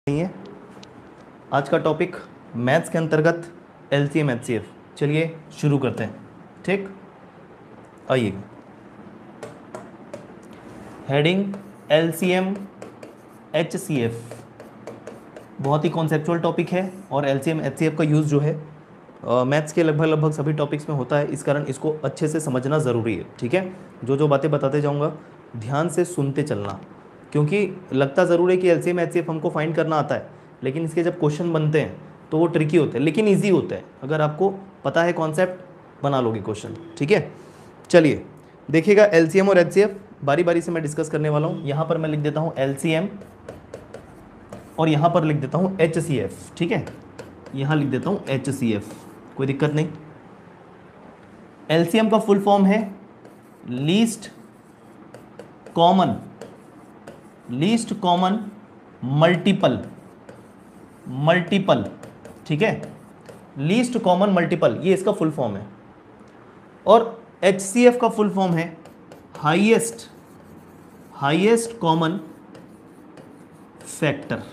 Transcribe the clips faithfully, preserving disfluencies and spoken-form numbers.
नहीं है। आज का टॉपिक मैथ्स के अंतर्गत एलसीएम एचसीएफ। चलिए शुरू करते हैं। ठीक, आइए। हेडिंग एलसीएम एचसीएफ बहुत ही कॉन्सेप्चुअल टॉपिक है और एलसीएम एचसीएफ का यूज़ जो है मैथ्स के लगभग लगभग सभी टॉपिक्स में होता है। इस कारण इसको अच्छे से समझना ज़रूरी है। ठीक है, जो जो बातें बताते जाऊँगा ध्यान से सुनते चलना, क्योंकि लगता ज़रूर है कि एलसीएम एचसीएफ हमको फाइंड करना आता है, लेकिन इसके जब क्वेश्चन बनते हैं तो वो ट्रिकी होते हैं, लेकिन ईजी होते हैं अगर आपको पता है कॉन्सेप्ट, बना लोगे क्वेश्चन। ठीक है, चलिए देखिएगा एलसीएम और एचसीएफ बारी बारी से मैं डिस्कस करने वाला हूँ। यहाँ पर मैं लिख देता हूँ एलसीएम और यहाँ पर लिख देता हूँ एचसीएफ। ठीक है, यहाँ लिख देता हूँ एचसीएफ, कोई दिक्कत नहीं। एलसीएम का फुल फॉर्म है least common least common multiple multiple ठीक है, लीस्ट कॉमन मल्टीपल, ये इसका फुल फॉर्म है। और एचसीएफ का फुल फॉर्म है हाईएस्ट हाईएस्ट कॉमन फैक्टर।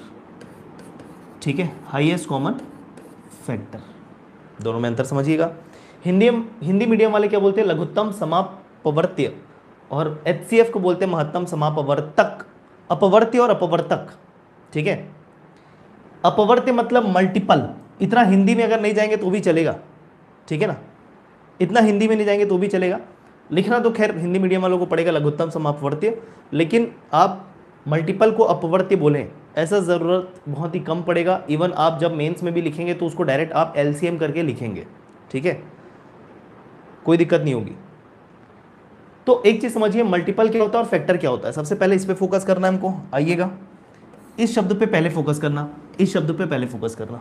ठीक है, हाईएस्ट कॉमन फैक्टर, दोनों में अंतर समझिएगा। हिंदी हिंदी मीडियम वाले क्या बोलते हैं? लघुत्तम समापवर्त्य, और एचसीएफ को बोलते हैं महत्तम समापवर्तक, अपवर्त्य और अपवर्तक। ठीक है, अपवर्त्य मतलब मल्टीपल, इतना हिंदी में अगर नहीं जाएंगे तो भी चलेगा। ठीक है ना, इतना हिंदी में नहीं जाएंगे तो भी चलेगा। लिखना तो खैर हिंदी मीडियम वालों को पड़ेगा लघुत्तम समापवर्त्य, लेकिन आप मल्टीपल को अपवर्त्य बोलें ऐसा ज़रूरत बहुत ही कम पड़ेगा। इवन आप जब मेंस में भी लिखेंगे तो उसको डायरेक्ट आप एलसीएम करके लिखेंगे। ठीक है, कोई दिक्कत नहीं होगी। तो एक चीज़ समझिए, मल्टीपल क्या होता है और फैक्टर क्या होता है। सबसे पहले इस पे फोकस करना है हमको। आइएगा, इस शब्द पे पहले फोकस करना, इस शब्द पे पहले फोकस करना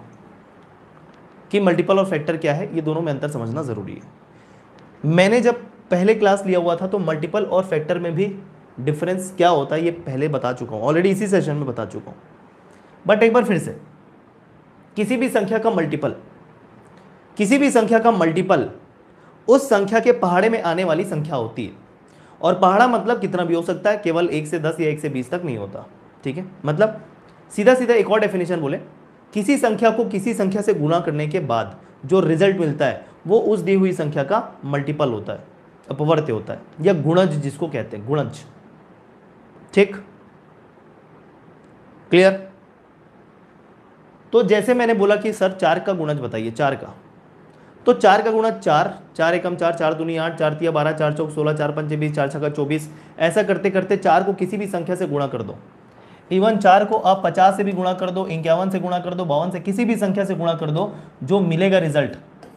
कि मल्टीपल और फैक्टर क्या है, ये दोनों में अंतर समझना ज़रूरी है। मैंने जब पहले क्लास लिया हुआ था तो मल्टीपल और फैक्टर में भी डिफरेंस क्या होता है ये पहले बता चुका हूँ, ऑलरेडी इसी सेशन में बता चुका हूँ। बट एक बार फिर से, किसी भी संख्या का मल्टीपल किसी भी संख्या का मल्टीपल उस संख्या के पहाड़े में आने वाली संख्या होती है। और पहाड़ा मतलब कितना भी हो सकता है, केवल एक से दस या एक से बीस तक नहीं होता। ठीक है, मतलब सीधा सीधा एक और डेफिनेशन बोले, किसी संख्या को किसी संख्या से गुणा करने के बाद जो रिजल्ट मिलता है वो उस दी हुई संख्या का मल्टीपल होता है, अपवर्त्य होता है, या गुणज जिसको कहते हैं, गुणज। ठीक, क्लियर? तो जैसे मैंने बोला कि सर चार का गुणज बताइए, चार का, तो चार का गुणज चार, चार एकम चार, चार दूनी आठ, चार तिया बारह, चार चौक सोलह, चार पंचे बीस, चार छक्का चौबीस। ऐसा करते करते चार को किसी भी संख्या से गुणा कर दो। इवन चार को आप पचास से भी गुणा कर दो, इक्यावन से गुणा कर दो, बावन से, किसी भी संख्या से गुणा कर दो, जो मिलेगा रिजल्ट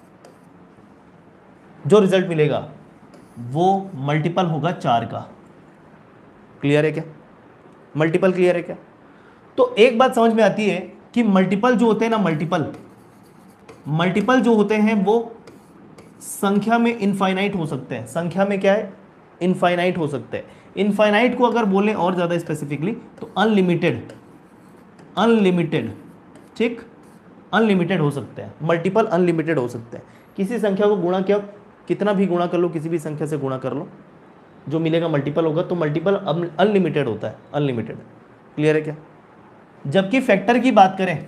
जो रिजल्ट मिलेगा वो मल्टीपल होगा चार का। क्लियर है क्या? मल्टीपल क्लियर है क्या? तो एक बात समझ में आती है कि मल्टीपल जो होते हैं ना, मल्टीपल मल्टीपल जो होते हैं वो संख्या में इनफाइनाइट हो सकते हैं। संख्या में क्या है? इनफाइनाइट हो सकते हैं। इनफाइनाइट को अगर बोलें और ज्यादा स्पेसिफिकली तो अनलिमिटेड अनलिमिटेड ठीक, अनलिमिटेड हो सकते हैं। मल्टीपल अनलिमिटेड हो सकते हैं। किसी संख्या को गुणा किया, कितना भी गुणा कर लो, किसी भी संख्या से गुणा कर लो, जो मिलेगा मल्टीपल होगा। तो मल्टीपल अनलिमिटेड होता है, अनलिमिटेड। क्लियर है क्या? जबकि फैक्टर की बात करें,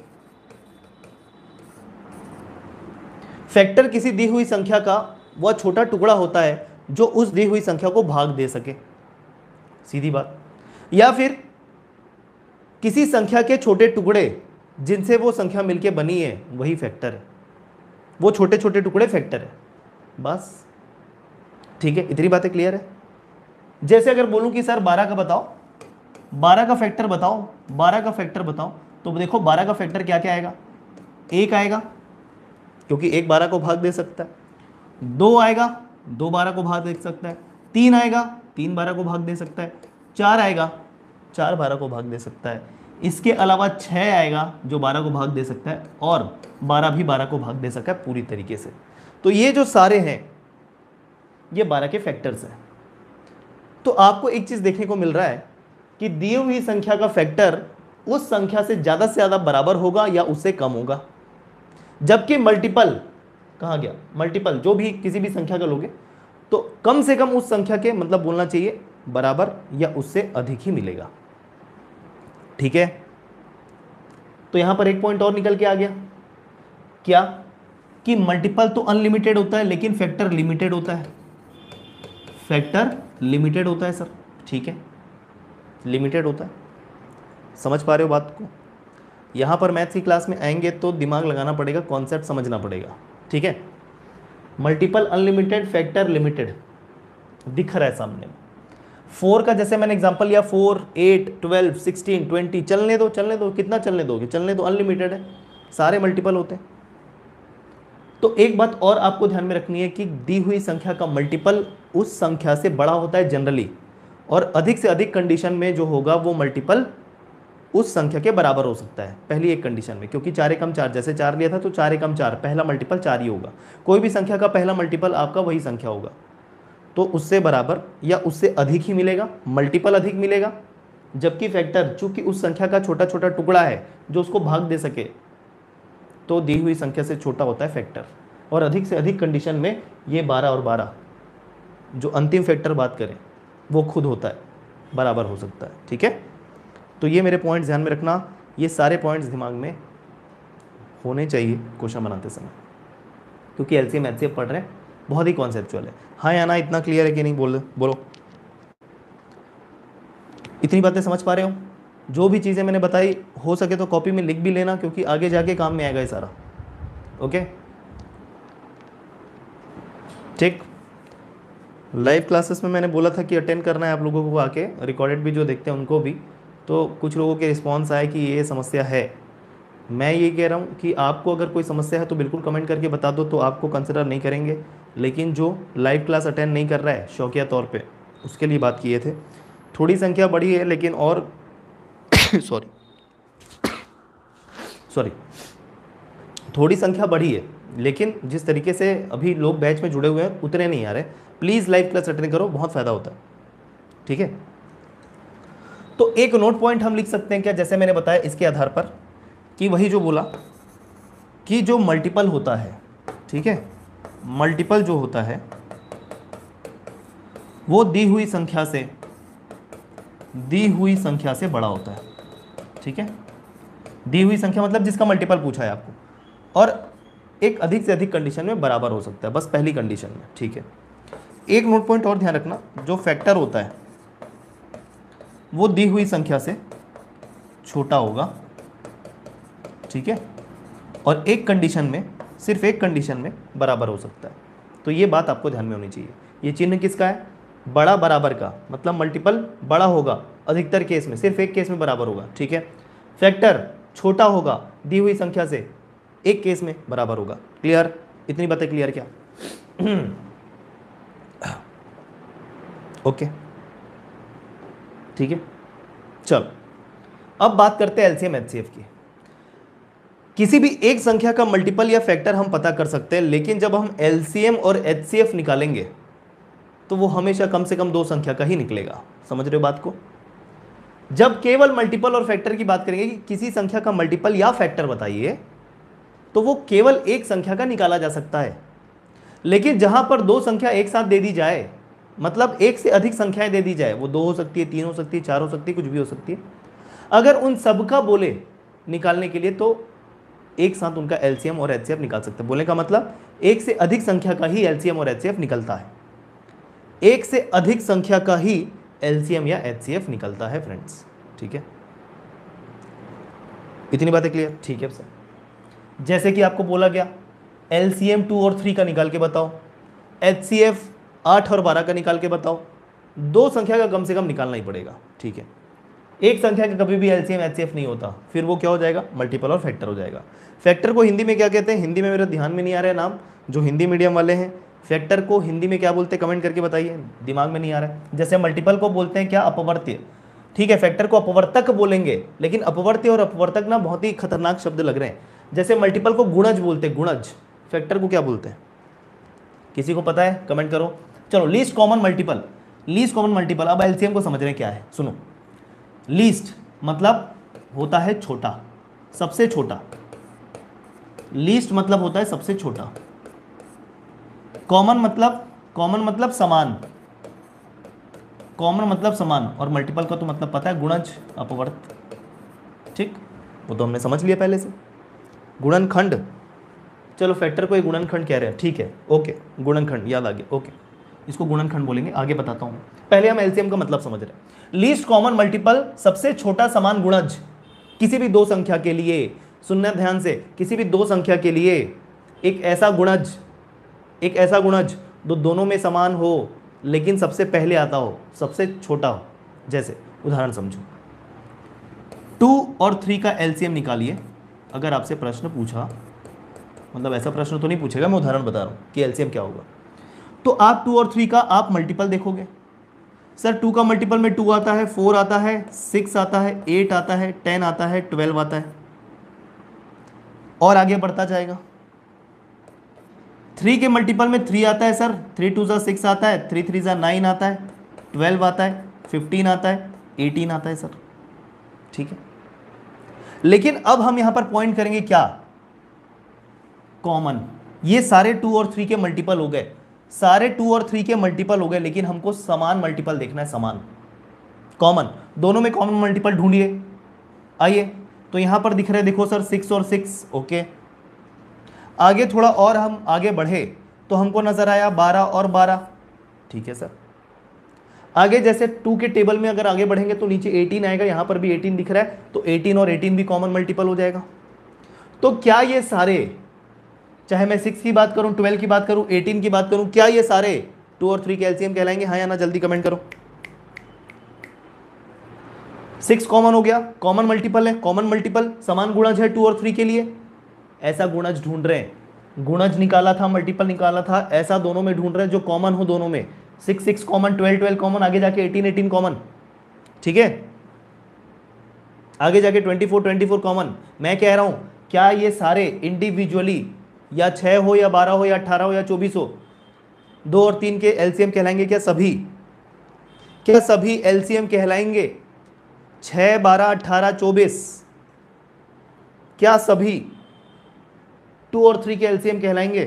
फैक्टर किसी दी हुई संख्या का वह छोटा टुकड़ा होता है जो उस दी हुई संख्या को भाग दे सके, सीधी बात। या फिर किसी संख्या के छोटे टुकड़े जिनसे वो संख्या मिलके बनी है वही फैक्टर है, वो छोटे छोटे टुकड़े फैक्टर है, बस। ठीक है, इतनी बातें क्लियर है? जैसे अगर बोलूं कि सर बारह का बताओ, बारह का फैक्टर बताओ, बारह का फैक्टर बताओ, तो देखो बारह का फैक्टर क्या क्या आएगा? एक आएगा, क्योंकि एक बारह को भाग दे सकता है। दो आएगा, दो बारह को भाग दे सकता है। तीन आएगा, तीन बारह को भाग दे सकता है। चार आएगा, चार बारह को भाग दे सकता है। इसके अलावा छः आएगा जो बारह को भाग दे सकता है, और बारह भी बारह को भाग दे सकता है पूरी तरीके से। तो ये जो सारे हैं ये बारह के फैक्टर्स हैं। तो आपको एक चीज़ देखने को मिल रहा है कि दी हुई संख्या का फैक्टर उस संख्या से ज़्यादा से ज़्यादा बराबर होगा या उससे कम होगा। जबकि मल्टीपल, कहाँ गया मल्टीपल, जो भी किसी भी संख्या का लोगे तो कम से कम उस संख्या के, मतलब बोलना चाहिए बराबर या उससे अधिक ही मिलेगा। ठीक है, तो यहां पर एक पॉइंट और निकल के आ गया, क्या कि मल्टीपल तो अनलिमिटेड होता है लेकिन फैक्टर लिमिटेड होता है, फैक्टर लिमिटेड होता है सर, ठीक है, लिमिटेड होता है। समझ पा रहे हो बात को? यहां पर मैथ्स की क्लास में आएंगे तो दिमाग लगाना पड़ेगा, कॉन्सेप्ट समझना पड़ेगा, ठीक है। मल्टीपल अनलिमिटेड, फैक्टर लिमिटेड दिख रहा है सामने। फोर का जैसे मैंने एग्जांपल लिया, four, eight, twelve, sixteen, twenty, चलने दो चलने दो, कितना चलने दोगे, चलने दो, अनलिमिटेड है, सारे मल्टीपल होते हैं। तो एक बात और आपको ध्यान में रखनी है कि दी हुई संख्या का मल्टीपल उस संख्या से बड़ा होता है जनरली, और अधिक से अधिक कंडीशन में जो होगा वो मल्टीपल उस संख्या के बराबर हो सकता है पहली एक कंडीशन में, क्योंकि चार एकम चार, जैसे चार लिया था तो चार एकम चार, पहला मल्टीपल चार ही होगा। कोई भी संख्या का पहला मल्टीपल आपका वही संख्या होगा, तो उससे बराबर या उससे अधिक ही मिलेगा, मल्टीपल अधिक मिलेगा। जबकि फैक्टर चूंकि उस संख्या का छोटा छोटा टुकड़ा है जो उसको भाग दे सके, तो दी हुई संख्या से छोटा होता है फैक्टर। और अधिक से अधिक कंडीशन में ये बारह और बारह जो अंतिम फैक्टर बात करें वो खुद होता है, बराबर हो सकता है, ठीक है। तो ये मेरे पॉइंट्स ध्यान में रखना, ये सारे पॉइंट्स दिमाग में होने चाहिए क्वेश्चन बनाते समय, क्योंकि एलसीएम एचसीएफ पढ़ रहे हैं, बहुत ही कॉन्सेप्चुअल है। हाँ या ना, इतना क्लियर है कि नहीं? बोल बोलो, इतनी बातें समझ पा रहे हो? जो भी चीज़ें मैंने बताई हो सके तो कॉपी में लिख भी लेना, क्योंकि आगे जाके काम में आएगा ये सारा, ओके, ठीक। लाइव क्लासेस में मैंने बोला था कि अटेंड करना है आप लोगों को आके, रिकॉर्डेड भी जो देखते हैं उनको भी। तो कुछ लोगों के रिस्पॉन्स आए कि ये समस्या है। मैं ये कह रहा हूँ कि आपको अगर कोई समस्या है तो बिल्कुल कमेंट करके बता दो, तो आपको कंसिडर नहीं करेंगे। लेकिन जो लाइव क्लास अटेंड नहीं कर रहा है शौकिया तौर पे, उसके लिए बात किए थे। थोड़ी संख्या बढ़ी है लेकिन और सॉरी सॉरी थोड़ी संख्या बढ़ी है, लेकिन जिस तरीके से अभी लोग बैच में जुड़े हुए हैं उतने नहीं आ रहे। प्लीज़ लाइव क्लास अटेंड करो, बहुत फ़ायदा होता है, ठीक है। तो एक नोट पॉइंट हम लिख सकते हैं क्या, जैसे मैंने बताया इसके आधार पर, कि वही जो बोला कि जो मल्टीपल होता है, ठीक है, मल्टीपल जो होता है वो दी हुई संख्या से दी हुई संख्या से बड़ा होता है, ठीक है। दी हुई संख्या मतलब जिसका मल्टीपल पूछा है आपको, और एक अधिक से अधिक कंडीशन में बराबर हो सकता है, बस पहली कंडीशन में, ठीक है। एक नोट पॉइंट और ध्यान रखना, जो फैक्टर होता है वो दी हुई संख्या से छोटा होगा, ठीक है, और एक कंडीशन में, सिर्फ एक कंडीशन में बराबर हो सकता है। तो ये बात आपको ध्यान में होनी चाहिए। ये चिन्ह किसका है? बड़ा बराबर का, मतलब मल्टीपल बड़ा होगा अधिकतर केस में, सिर्फ एक केस में बराबर होगा, ठीक है। फैक्टर छोटा होगा दी हुई संख्या से, एक केस में बराबर होगा। क्लियर? इतनी बातें क्लियर क्या? ओके, ठीक है। चलो अब बात करते हैं एलसीएम एचसीएफ की। किसी भी एक संख्या का मल्टीपल या फैक्टर हम पता कर सकते हैं, लेकिन जब हम एलसीएम और एचसीएफ निकालेंगे तो वो हमेशा कम से कम दो संख्या का ही निकलेगा। समझ रहे हो बात को? जब केवल मल्टीपल और फैक्टर की बात करेंगे कि किसी संख्या का मल्टीपल या फैक्टर बताइए, तो वो केवल एक संख्या का निकाला जा सकता है। लेकिन जहां पर दो संख्या एक साथ दे दी जाए, मतलब एक से अधिक संख्याएं दे दी जाए, वो दो हो सकती है, तीन हो सकती है, चार हो सकती है, कुछ भी हो सकती है, अगर उन सबका बोले निकालने के लिए तो एक साथ उनका एलसीएम और एचसीएफ निकाल सकते हैं। बोलने का मतलब एक से अधिक संख्या का ही एलसीएम और एचसीएफ निकलता है, एक से अधिक संख्या का ही एलसीएम या एचसीएफ निकलता है फ्रेंड्स, ठीक है। इतनी बातें क्लियर? ठीक है सर। जैसे कि आपको बोला गया एलसीएम टू और थ्री का निकाल के बताओ, एचसीएफ आठ और बारह का निकाल के बताओ। दो संख्या का कम से कम निकालना ही पड़ेगा, ठीक है। एक संख्या का कभी भी एलसीएम एचसीएफ नहीं होता, फिर वो क्या हो जाएगा? मल्टीपल और फैक्टर हो जाएगा। फैक्टर को हिंदी में क्या कहते हैं? हिंदी में मेरे ध्यान में नहीं आ रहा है नाम, जो हिंदी मीडियम वाले हैं फैक्टर को हिंदी में क्या बोलते हैं कमेंट करके बताइए, दिमाग में नहीं आ रहा है। जैसे मल्टीपल को बोलते हैं क्या? अपवर्त्य, ठीक है। फैक्टर को अपवर्तक बोलेंगे, लेकिन अपवर्त्य और अपवर्तक ना बहुत ही खतरनाक शब्द लग रहे हैं। जैसे मल्टीपल को गुणज बोलते हैं, गुणज। फैक्टर को क्या बोलते हैं? किसी को पता है? कमेंट करो। चलो, least common multiple, least common multiple. अब एलसीएम को समझ रहे हैं क्या है? सुनो, लीस्ट मतलब होता है छोटा, सबसे छोटा। लीस्ट मतलब होता है सबसे छोटा। कॉमन मतलब कॉमन मतलब समान, कॉमन मतलब समान। और मल्टीपल का तो मतलब पता है, गुणज, अपवर्त, ठीक। वो तो हमने समझ लिया पहले से। गुणनखंड, चलो फैक्टर को एक गुणनखंड कह रहे हैं, ठीक है, ओके, गुणनखंड याद आ गया, ओके, इसको गुणनखंड बोलेंगे, आगे बताता हूं। पहले हम एलसीएम का मतलब समझ रहे हैं। लीस्ट कॉमन मल्टीपल, सबसे छोटा समान गुणज किसी भी दो संख्या के लिए, सुनना ध्यान से, किसी भी दो संख्या के लिए एक ऐसा गुणज, एक ऐसा गुणज जो दोनों में समान हो लेकिन सबसे पहले आता हो, सबसे छोटा हो। जैसे उदाहरण समझो, टू और थ्री का एलसीएम निकालिए। अगर आपसे प्रश्न पूछा, मतलब ऐसा प्रश्न तो नहीं पूछेगा, मैं उदाहरण बता रहा हूं कि एलसीएम क्या होगा, तो आप टू और थ्री का आप मल्टीपल देखोगे। सर टू का मल्टीपल में टू आता है, फोर आता है, सिक्स आता है, एट आता है, टेन आता है, ट्वेल्व आता है, और आगे बढ़ता जाएगा। थ्री के मल्टीपल में थ्री आता है सर, थ्री टू जा सिक्स आता है, थ्री थ्री जा नाइन आता है, ट्वेल्व आता है, फिफ्टीन आता है, एटीन आता है सर, ठीक है। लेकिन अब हम यहां पर पॉइंट करेंगे क्या, कॉमन। ये सारे टू और थ्री के मल्टीपल हो गए, सारे टू और थ्री के मल्टीपल हो गए, लेकिन हमको समान मल्टीपल देखना है, समान, कॉमन। दोनों में कॉमन मल्टीपल ढूंढिए। आइए, तो यहां पर दिख रहे, देखो सर, सिक्स और सिक्स, ओके। आगे थोड़ा और हम आगे बढ़े तो हमको नजर आया बारह और बारह, ठीक है सर। आगे जैसे टू के टेबल में अगर आगे बढ़ेंगे तो नीचे एटीन आएगा, यहां पर भी एटीन दिख रहा है, तो एटीन और एटीन भी कॉमन मल्टीपल हो जाएगा। तो क्या ये सारे, चाहे मैं सिक्स की बात करूं, ट्वेल्व की बात करूं, एटीन की बात करूं, क्या ये सारे टू और थ्री के एलसीएम कहलाएंगे, हाँ या ना, जल्दी कमेंट करो। सिक्स कॉमन हो गया, कॉमन मल्टीपल है, कॉमन मल्टीपल समान गुणज है टू और थ्री के लिए, ऐसा गुणज ढूंढ रहे हैं। गुणज निकाला था, मल्टीपल निकाला था, ऐसा दोनों में ढूंढ रहे हैं जो कॉमन हो दोनों में। Six six common, twelve twelve common, आगे जाके एटीन एटीन कॉमन, ठीक है, आगे जाके twenty four twenty four common. मैं कह रहा हूं क्या ये सारे इंडिविजुअली, या छह हो या बारह हो या अठारह हो या चौबीस हो, दो और तीन के एलसीएम कहलाएंगे क्या सभी? क्या सभी एलसीएम कहलाएंगे? छह, बारह, अठारह, चौबीस, क्या सभी टू और थ्री के एलसीएम कहलाएंगे?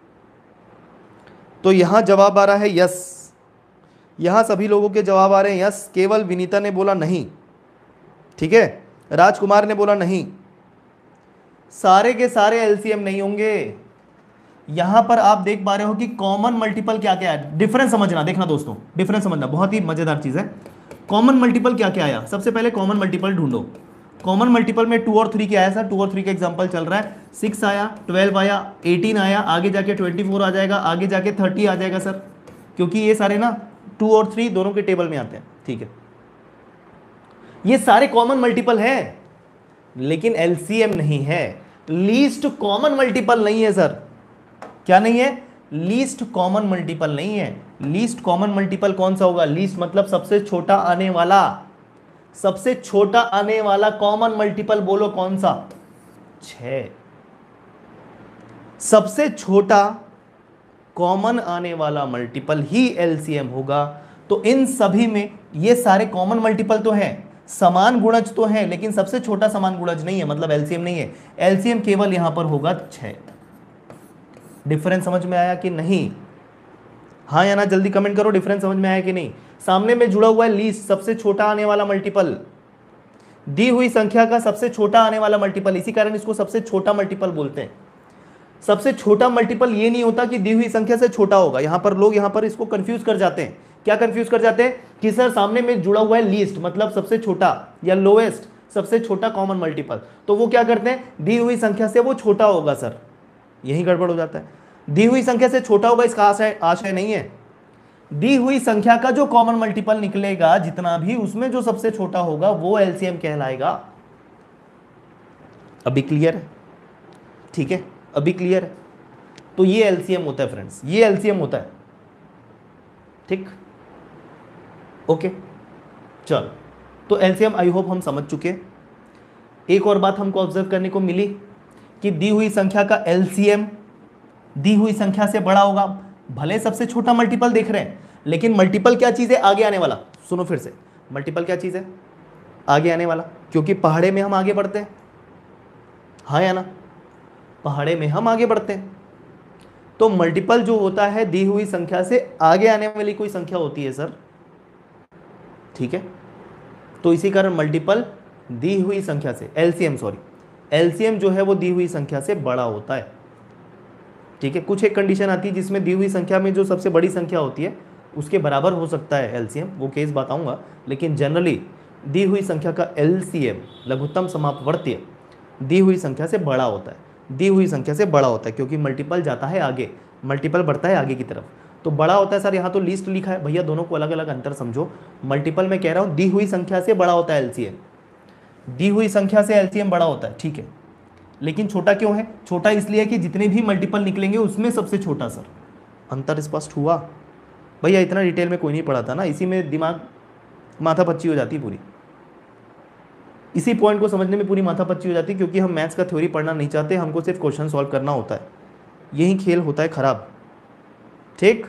तो यहां जवाब आ रहा है यस, यहां सभी लोगों के जवाब आ रहे हैं यस। केवल विनीता ने बोला नहीं, ठीक है, राजकुमार ने बोला नहीं। सारे के सारे एलसीएम नहीं होंगे। यहां पर आप देख पा रहे हो कि कॉमन मल्टीपल क्या क्या है, डिफरेंस समझना, देखना दोस्तों, डिफरेंस समझना, बहुत ही मजेदार चीज है। कॉमन मल्टीपल क्या क्या आया, सबसे पहले कॉमन मल्टीपल ढूंढो। कॉमन मल्टीपल में टू और थ्री के आया सर, टू और थ्री का एग्जांपल चल रहा है, सिक्स आया, ट्वेल्व आया, एटीन आया, आगे जाके ट्वेंटी फोर आ जाएगा, आगे जाके थर्टी आ जाएगा सर, क्योंकि ये सारे ना टू और थ्री दोनों के टेबल में आते हैं, ठीक है। ये सारे कॉमन मल्टीपल है, लेकिन एलसीएम नहीं है, लीस्ट कॉमन मल्टीपल नहीं है सर। क्या नहीं है? लीस्ट कॉमन मल्टीपल नहीं है। लीस्ट कॉमन मल्टीपल कौन सा होगा? लीस्ट मतलब सबसे छोटा आने वाला, सबसे छोटा आने वाला कॉमन मल्टीपल बोलो कौन सा? छह। सबसे छोटा कॉमन आने वाला मल्टीपल ही एलसीएम होगा। तो इन सभी में ये सारे कॉमन मल्टीपल तो हैं, समान गुणज तो हैं, लेकिन सबसे छोटा समान गुणज नहीं है, मतलब एलसीएम नहीं है। एलसीएम केवल यहां पर होगा छह। डिफरेंस समझ में आया कि नहीं? हाँ या ना जल्दी कमेंट करो, डिफरेंस समझ में आया कि नहीं? सामने में जुड़ा हुआ है लीस्ट, सबसे छोटा आने वाला मल्टीपल, दी हुई संख्या का सबसे छोटा आने वाला मल्टीपल, इसी कारण इसको सबसे छोटा मल्टीपल बोलते हैं। सबसे छोटा मल्टीपल ये नहीं होता कि दी हुई संख्या से छोटा होगा। यहां पर लोग यहां पर इसको कंफ्यूज कर जाते हैं। क्या कंफ्यूज कर जाते हैं? कि सर सामने में जुड़ा हुआ है लीस्ट, मतलब सबसे छोटा या लोएस्ट, सबसे छोटा कॉमन मल्टीपल, तो वो क्या करते हैं, दी हुई संख्या से वो छोटा होगा सर, यही गड़बड़ हो जाता है। दी हुई संख्या से छोटा होगा इसका आशय आशय नहीं है। दी हुई संख्या का जो कॉमन मल्टीपल निकलेगा जितना भी, उसमें जो सबसे छोटा होगा वो एलसीएम कहलाएगा। अभी क्लियर है? ठीक है, अभी क्लियर है? तो ये एलसीएम होता है फ्रेंड्स, ये एलसीएम होता है, ठीक, ओके। चलो, तो एलसीएम आई होप हम समझ चुके। एक और बात हमको ऑब्जर्व करने को मिली कि दी हुई संख्या का एलसीएम दी हुई संख्या से बड़ा होगा। भले सबसे छोटा मल्टीपल देख रहे हैं, लेकिन मल्टीपल क्या चीज है? आगे आने वाला। सुनो फिर से, मल्टीपल क्या चीज है? आगे आने वाला, क्योंकि पहाड़े में हम आगे बढ़ते हैं, हाँ या ना? पहाड़े में हम आगे बढ़ते हैं, तो मल्टीपल जो होता है दी हुई संख्या से आगे आने वाली कोई संख्या होती है सर, ठीक है। तो इसी कारण मल्टीपल दी हुई संख्या से, एलसीएम सॉरी, एलसीएम जो है वो दी हुई संख्या से बड़ा होता है। ठीक है, कुछ एक कंडीशन आती है जिसमें दी हुई संख्या में जो सबसे बड़ी संख्या होती है उसके बराबर हो सकता है एलसीएम, वो केस बताऊंगा, लेकिन जनरली दी हुई संख्या का एलसीएम, लघुत्तम समापवर्तीय, दी हुई संख्या से बड़ा होता है, दी हुई संख्या से बड़ा होता है, क्योंकि मल्टीपल जाता है आगे, मल्टीपल बढ़ता है आगे की तरफ, तो बड़ा होता है। सर यहाँ तो लीस्ट लिखा है, भैया दोनों को अलग अलग अंतर समझो। मल्टीपल में कह रहा हूँ दी हुई संख्या से बड़ा होता है एलसीएम, दी हुई संख्या से एलसीएम बड़ा होता है, ठीक है। लेकिन छोटा क्यों है? छोटा इसलिए कि जितने भी मल्टीपल निकलेंगे उसमें सबसे छोटा। सर अंतर स्पष्ट हुआ? भैया इतना डिटेल में कोई नहीं पढ़ा था ना, इसी में दिमाग माथा पच्ची हो जाती पूरी, इसी पॉइंट को समझने में पूरी माथा पच्ची हो जाती, क्योंकि हम मैथ्स का थ्योरी पढ़ना नहीं चाहते, हमको सिर्फ क्वेश्चन सॉल्व करना होता है, यही खेल होता है खराब। ठीक,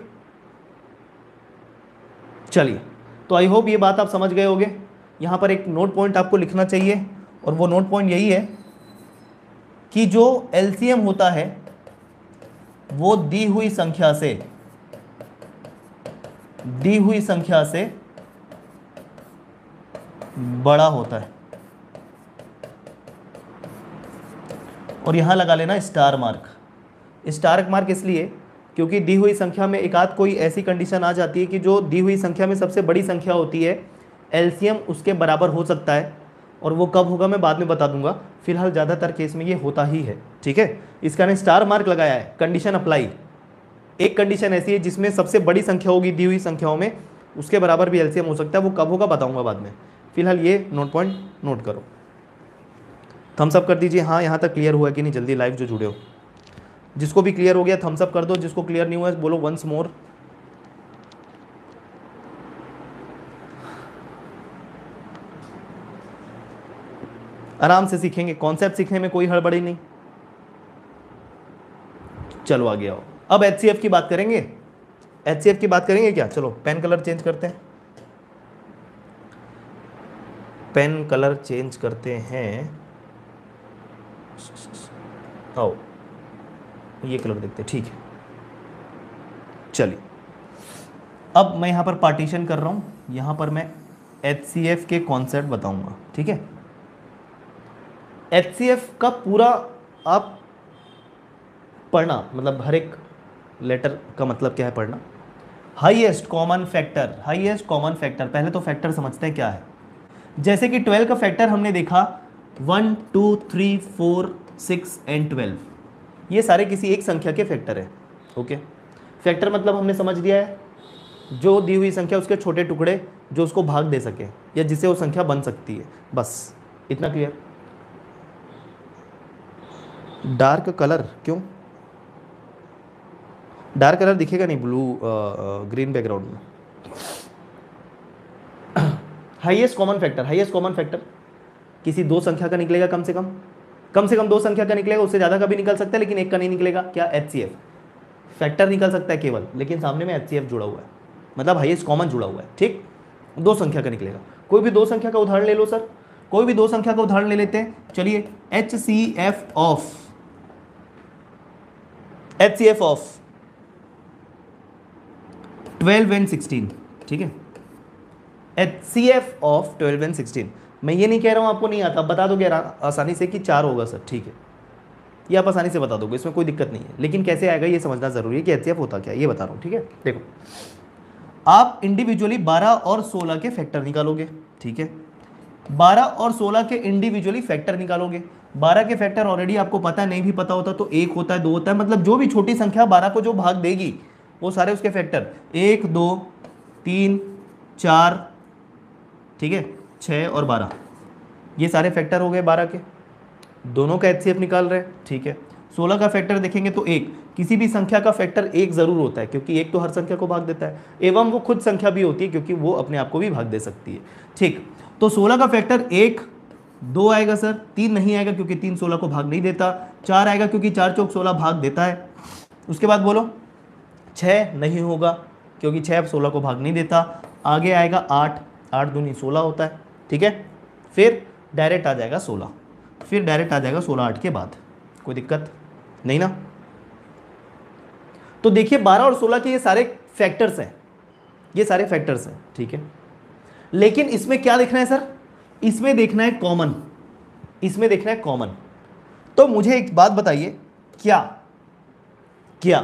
चलिए, तो आई होप ये बात आप समझ गए होंगे। यहाँ पर एक नोट पॉइंट आपको लिखना चाहिए, और वो नोट पॉइंट यही है कि जो एलसीएम होता है वो दी हुई संख्या से, दी हुई संख्या से बड़ा होता है। और यहां लगा लेना स्टार मार्क। स्टार मार्क इसलिए क्योंकि दी हुई संख्या में एक आध कोई ऐसी कंडीशन आ जाती है कि जो दी हुई संख्या में सबसे बड़ी संख्या होती है, एलसीएम उसके बराबर हो सकता है, और वो कब होगा मैं बाद में बता दूंगा, फिलहाल ज़्यादातर केस में ये होता ही है। ठीक है, इसका ने स्टार मार्क लगाया है, कंडीशन अप्लाई। एक कंडीशन ऐसी है जिसमें सबसे बड़ी संख्या होगी दी हुई संख्याओं में, उसके बराबर भी एलसीएम हो सकता है, वो कब होगा बताऊंगा बाद में। फिलहाल ये नोट पॉइंट नोट करो। थम्स अप कर दीजिए, हाँ यहाँ तक क्लियर हुआ कि नहीं, जल्दी लाइव जो जुड़े हो। जिसको भी क्लियर हो गया थम्स अप कर दो, जिसको क्लियर नहीं हुआ बोलो वंस मोर। आराम से सीखेंगे, कॉन्सेप्ट सीखने में कोई हड़बड़ी नहीं। चलो आगे आओ, अब एचसीएफ की बात करेंगे। एचसीएफ की बात करेंगे क्या? चलो पेन कलर चेंज करते हैं, पेन कलर चेंज करते हैं। आओ ये कलर देखते हैं, ठीक है। चलिए, अब मैं यहां पर पार्टीशन कर रहा हूं, यहां पर मैं एचसीएफ के कॉन्सेप्ट बताऊंगा। ठीक है, एचसीएफ का पूरा आप पढ़ना, मतलब हर एक लेटर का मतलब क्या है पढ़ना। Highest common factor, highest common factor, पहले तो फैक्टर समझते हैं क्या है। जैसे कि ट्वेल्व का फैक्टर हमने देखा, one two three four six and twelve, ये सारे किसी एक संख्या के फैक्टर है। ओके, फैक्टर मतलब हमने समझ लिया है, जो दी हुई संख्या उसके छोटे टुकड़े जो उसको भाग दे सके, या जिससे वो संख्या बन सकती है, बस इतना क्लियर। डार्क कलर क्यों? डार्क कलर दिखेगा नहीं ब्लू ग्रीन बैकग्राउंड में। Highest common factor, highest common factor किसी दो संख्या का निकलेगा, कम से कम कम से कम दो संख्या का निकलेगा, उससे ज़्यादा का भी निकल सकता है लेकिन एक का नहीं निकलेगा। क्या? एचसीएफ फैक्टर निकल सकता है केवल, लेकिन सामने में एचसीएफ जुड़ा हुआ है, मतलब हाईएस्ट कॉमन जुड़ा हुआ है। ठीक, दो संख्या का निकलेगा। कोई भी दो संख्या का उदाहरण ले लो सर, कोई भी दो संख्या का उदाहरण ले लेते हैं। चलिए, H C F of H C F of twelve and sixteen. ठीक है, H C F of twelve and sixteen. मैं ये नहीं कह रहा हूं आपको नहीं आता, बता दोगे आसानी से कि चार होगा सर। ठीक है, ये आप आसानी से बता दोगे, इसमें कोई दिक्कत नहीं है, लेकिन कैसे आएगा ये समझना जरूरी है कि एचसीएफ होता क्या है, ये बता रहा हूं। ठीक है, देखो आप इंडिविजुअली बारह और सोलह के फैक्टर निकालोगे। ठीक है, बारह और सोलह के इंडिविजुअली फैक्टर निकालोगे। बारह के फैक्टर ऑलरेडी आपको पता है, नहीं भी पता होता तो एक होता है, दो होता है, मतलब जो भी छोटी संख्या बारह को जो भाग देगी वो सारे उसके फैक्टर, एक दो तीन चार, ठीक है, छः और बारह, ये सारे फैक्टर हो गए बारह के, दोनों का एचसीएफ निकाल रहे हैं। ठीक है, सोलह का फैक्टर देखेंगे तो एक, किसी भी संख्या का फैक्टर एक जरूर होता है, क्योंकि एक तो हर संख्या को भाग देता है, एवं वो खुद संख्या भी होती है क्योंकि वो अपने आप को भी भाग दे सकती है। ठीक, तो सोलह का फैक्टर एक, दो आएगा सर, तीन नहीं आएगा क्योंकि तीन सोलह को भाग नहीं देता, चार आएगा क्योंकि चार चौक सोलह भाग देता है। उसके बाद बोलो, छः नहीं होगा क्योंकि छः सोलह को भाग नहीं देता। आगे आएगा आठ, आठ दूनी सोलह होता है। ठीक है, फिर डायरेक्ट आ जाएगा सोलह, फिर डायरेक्ट आ जाएगा सोलह आठ के बाद, कोई दिक्कत नहीं ना। तो देखिए बारह और सोलह के ये सारे फैक्टर्स हैं, ये सारे फैक्टर्स हैं। ठीक है, लेकिन इसमें क्या लिखना है सर? इसमें देखना है कॉमन, इसमें देखना है कॉमन। तो मुझे एक बात बताइए, क्या क्या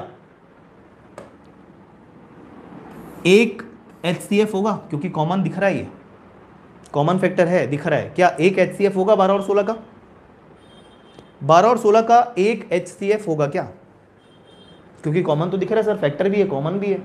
एक एच सी एफ होगा, क्योंकि कॉमन दिख रहा है, ये कॉमन फैक्टर है दिख रहा है, क्या एक एच सी एफ होगा बारह और सोलह का? बारह और सोलह का एक एच सी एफ होगा क्या? क्योंकि कॉमन तो दिख रहा है सर, फैक्टर भी है कॉमन भी है।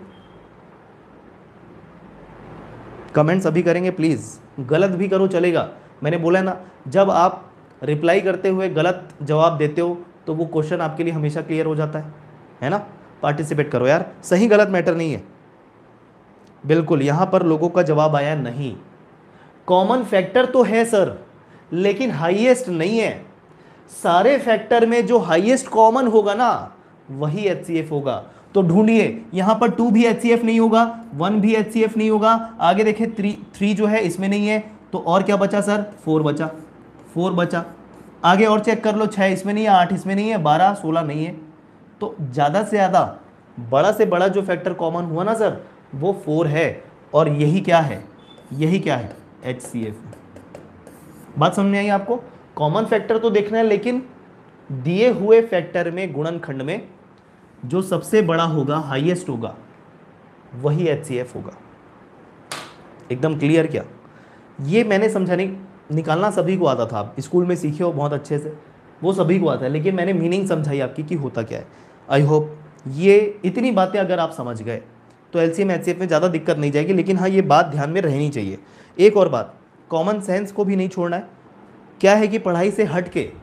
कमेंट्स अभी करेंगे प्लीज, गलत भी करो चलेगा। मैंने बोला ना, जब आप रिप्लाई करते हुए गलत जवाब देते हो तो वो क्वेश्चन आपके लिए हमेशा क्लियर हो जाता है है ना। पार्टिसिपेट करो यार, सही गलत मैटर नहीं है। बिल्कुल, यहां पर लोगों का जवाब आया नहीं। कॉमन फैक्टर तो है सर, लेकिन हाईएस्ट नहीं है। सारे फैक्टर में जो हाईएस्ट कॉमन होगा ना, वही एच सी एफ होगा। तो ढूंढिए, यहां पर टू भी एच सी एफ नहीं होगा, वन भी एच सी एफ नहीं होगा, आगे देखे थ्री थ्री जो है इसमें नहीं है, तो और क्या बचा सर? फोर बचा, फोर बचा। आगे और चेक कर लो, छह इसमें नहीं है, आठ इसमें नहीं है, बारह सोलह नहीं है। तो ज़्यादा से ज़्यादा बड़ा से बड़ा जो फैक्टर कॉमन हुआ ना सर, वो फोर है। और यही क्या है? यही क्या है? H C F. बात समझ में आई आपको? कॉमन फैक्टर तो देखना है, लेकिन दिए हुए फैक्टर में गुणनखंड में जो सबसे बड़ा होगा, हाईएस्ट होगा, वही एच सी एफ होगा। एकदम क्लियर क्या? ये मैंने समझाने निकालना सभी को आता था, आप स्कूल में सीखे हो बहुत अच्छे से, वो सभी को आता है, लेकिन मैंने मीनिंग समझाई आपकी कि होता क्या है। आई होप ये इतनी बातें अगर आप समझ गए तो एलसीएम एचसीएफ में ज़्यादा दिक्कत नहीं जाएगी। लेकिन हाँ, ये बात ध्यान में रहनी चाहिए। एक और बात, कॉमन सेंस को भी नहीं छोड़ना है। क्या है कि पढ़ाई से हट के,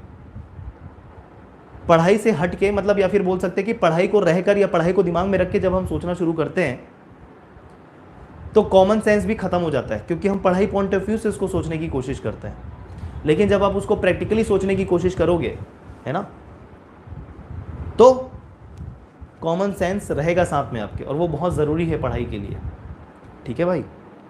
पढ़ाई से हट के मतलब, या फिर बोल सकते हैं कि पढ़ाई को रहकर या पढ़ाई को दिमाग में रख के जब हम सोचना शुरू करते हैं तो कॉमन सेंस भी खत्म हो जाता है, क्योंकि हम पढ़ाई पॉइंट ऑफ व्यू से उसको सोचने की कोशिश करते हैं। लेकिन जब आप उसको प्रैक्टिकली सोचने की कोशिश करोगे, है ना, तो कॉमन सेंस रहेगा साथ में आपके, और वो बहुत ज़रूरी है पढ़ाई के लिए। ठीक है भाई?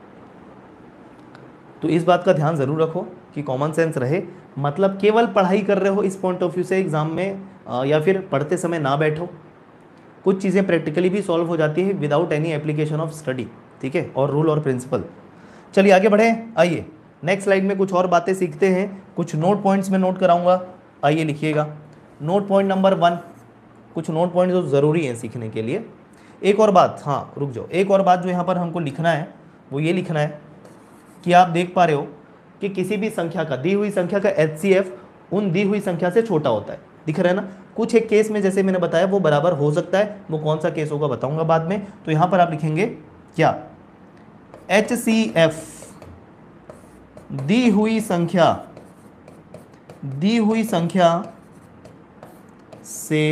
तो इस बात का ध्यान ज़रूर रखो कि कॉमन सेंस रहे। मतलब केवल पढ़ाई कर रहे हो इस पॉइंट ऑफ व्यू से एग्ज़ाम में, या फिर पढ़ते समय ना बैठो। कुछ चीज़ें प्रैक्टिकली भी सॉल्व हो जाती है without any application of study. ठीक है, और रूल और प्रिंसिपल। चलिए आगे बढ़ें। आइए नेक्स्ट स्लाइड में कुछ और बातें सीखते हैं, कुछ नोट पॉइंट्स में नोट कराऊंगा। आइए लिखिएगा नोट पॉइंट नंबर वन, कुछ नोट पॉइंट जो ज़रूरी हैं सीखने के लिए। एक और बात, हाँ रुक जाओ, एक और बात जो यहाँ पर हमको लिखना है वो ये लिखना है कि आप देख पा रहे हो कि किसी भी संख्या का, दी हुई संख्या का एच सी एफ उन दी हुई संख्या से छोटा होता है। दिख रहा है ना? कुछ एक केस में जैसे मैंने बताया वो बराबर हो सकता है, वो कौन सा केस होगा बताऊंगा बाद में। तो यहाँ पर आप लिखेंगे क्या? एच सी एफ दी हुई संख्या, दी हुई संख्या से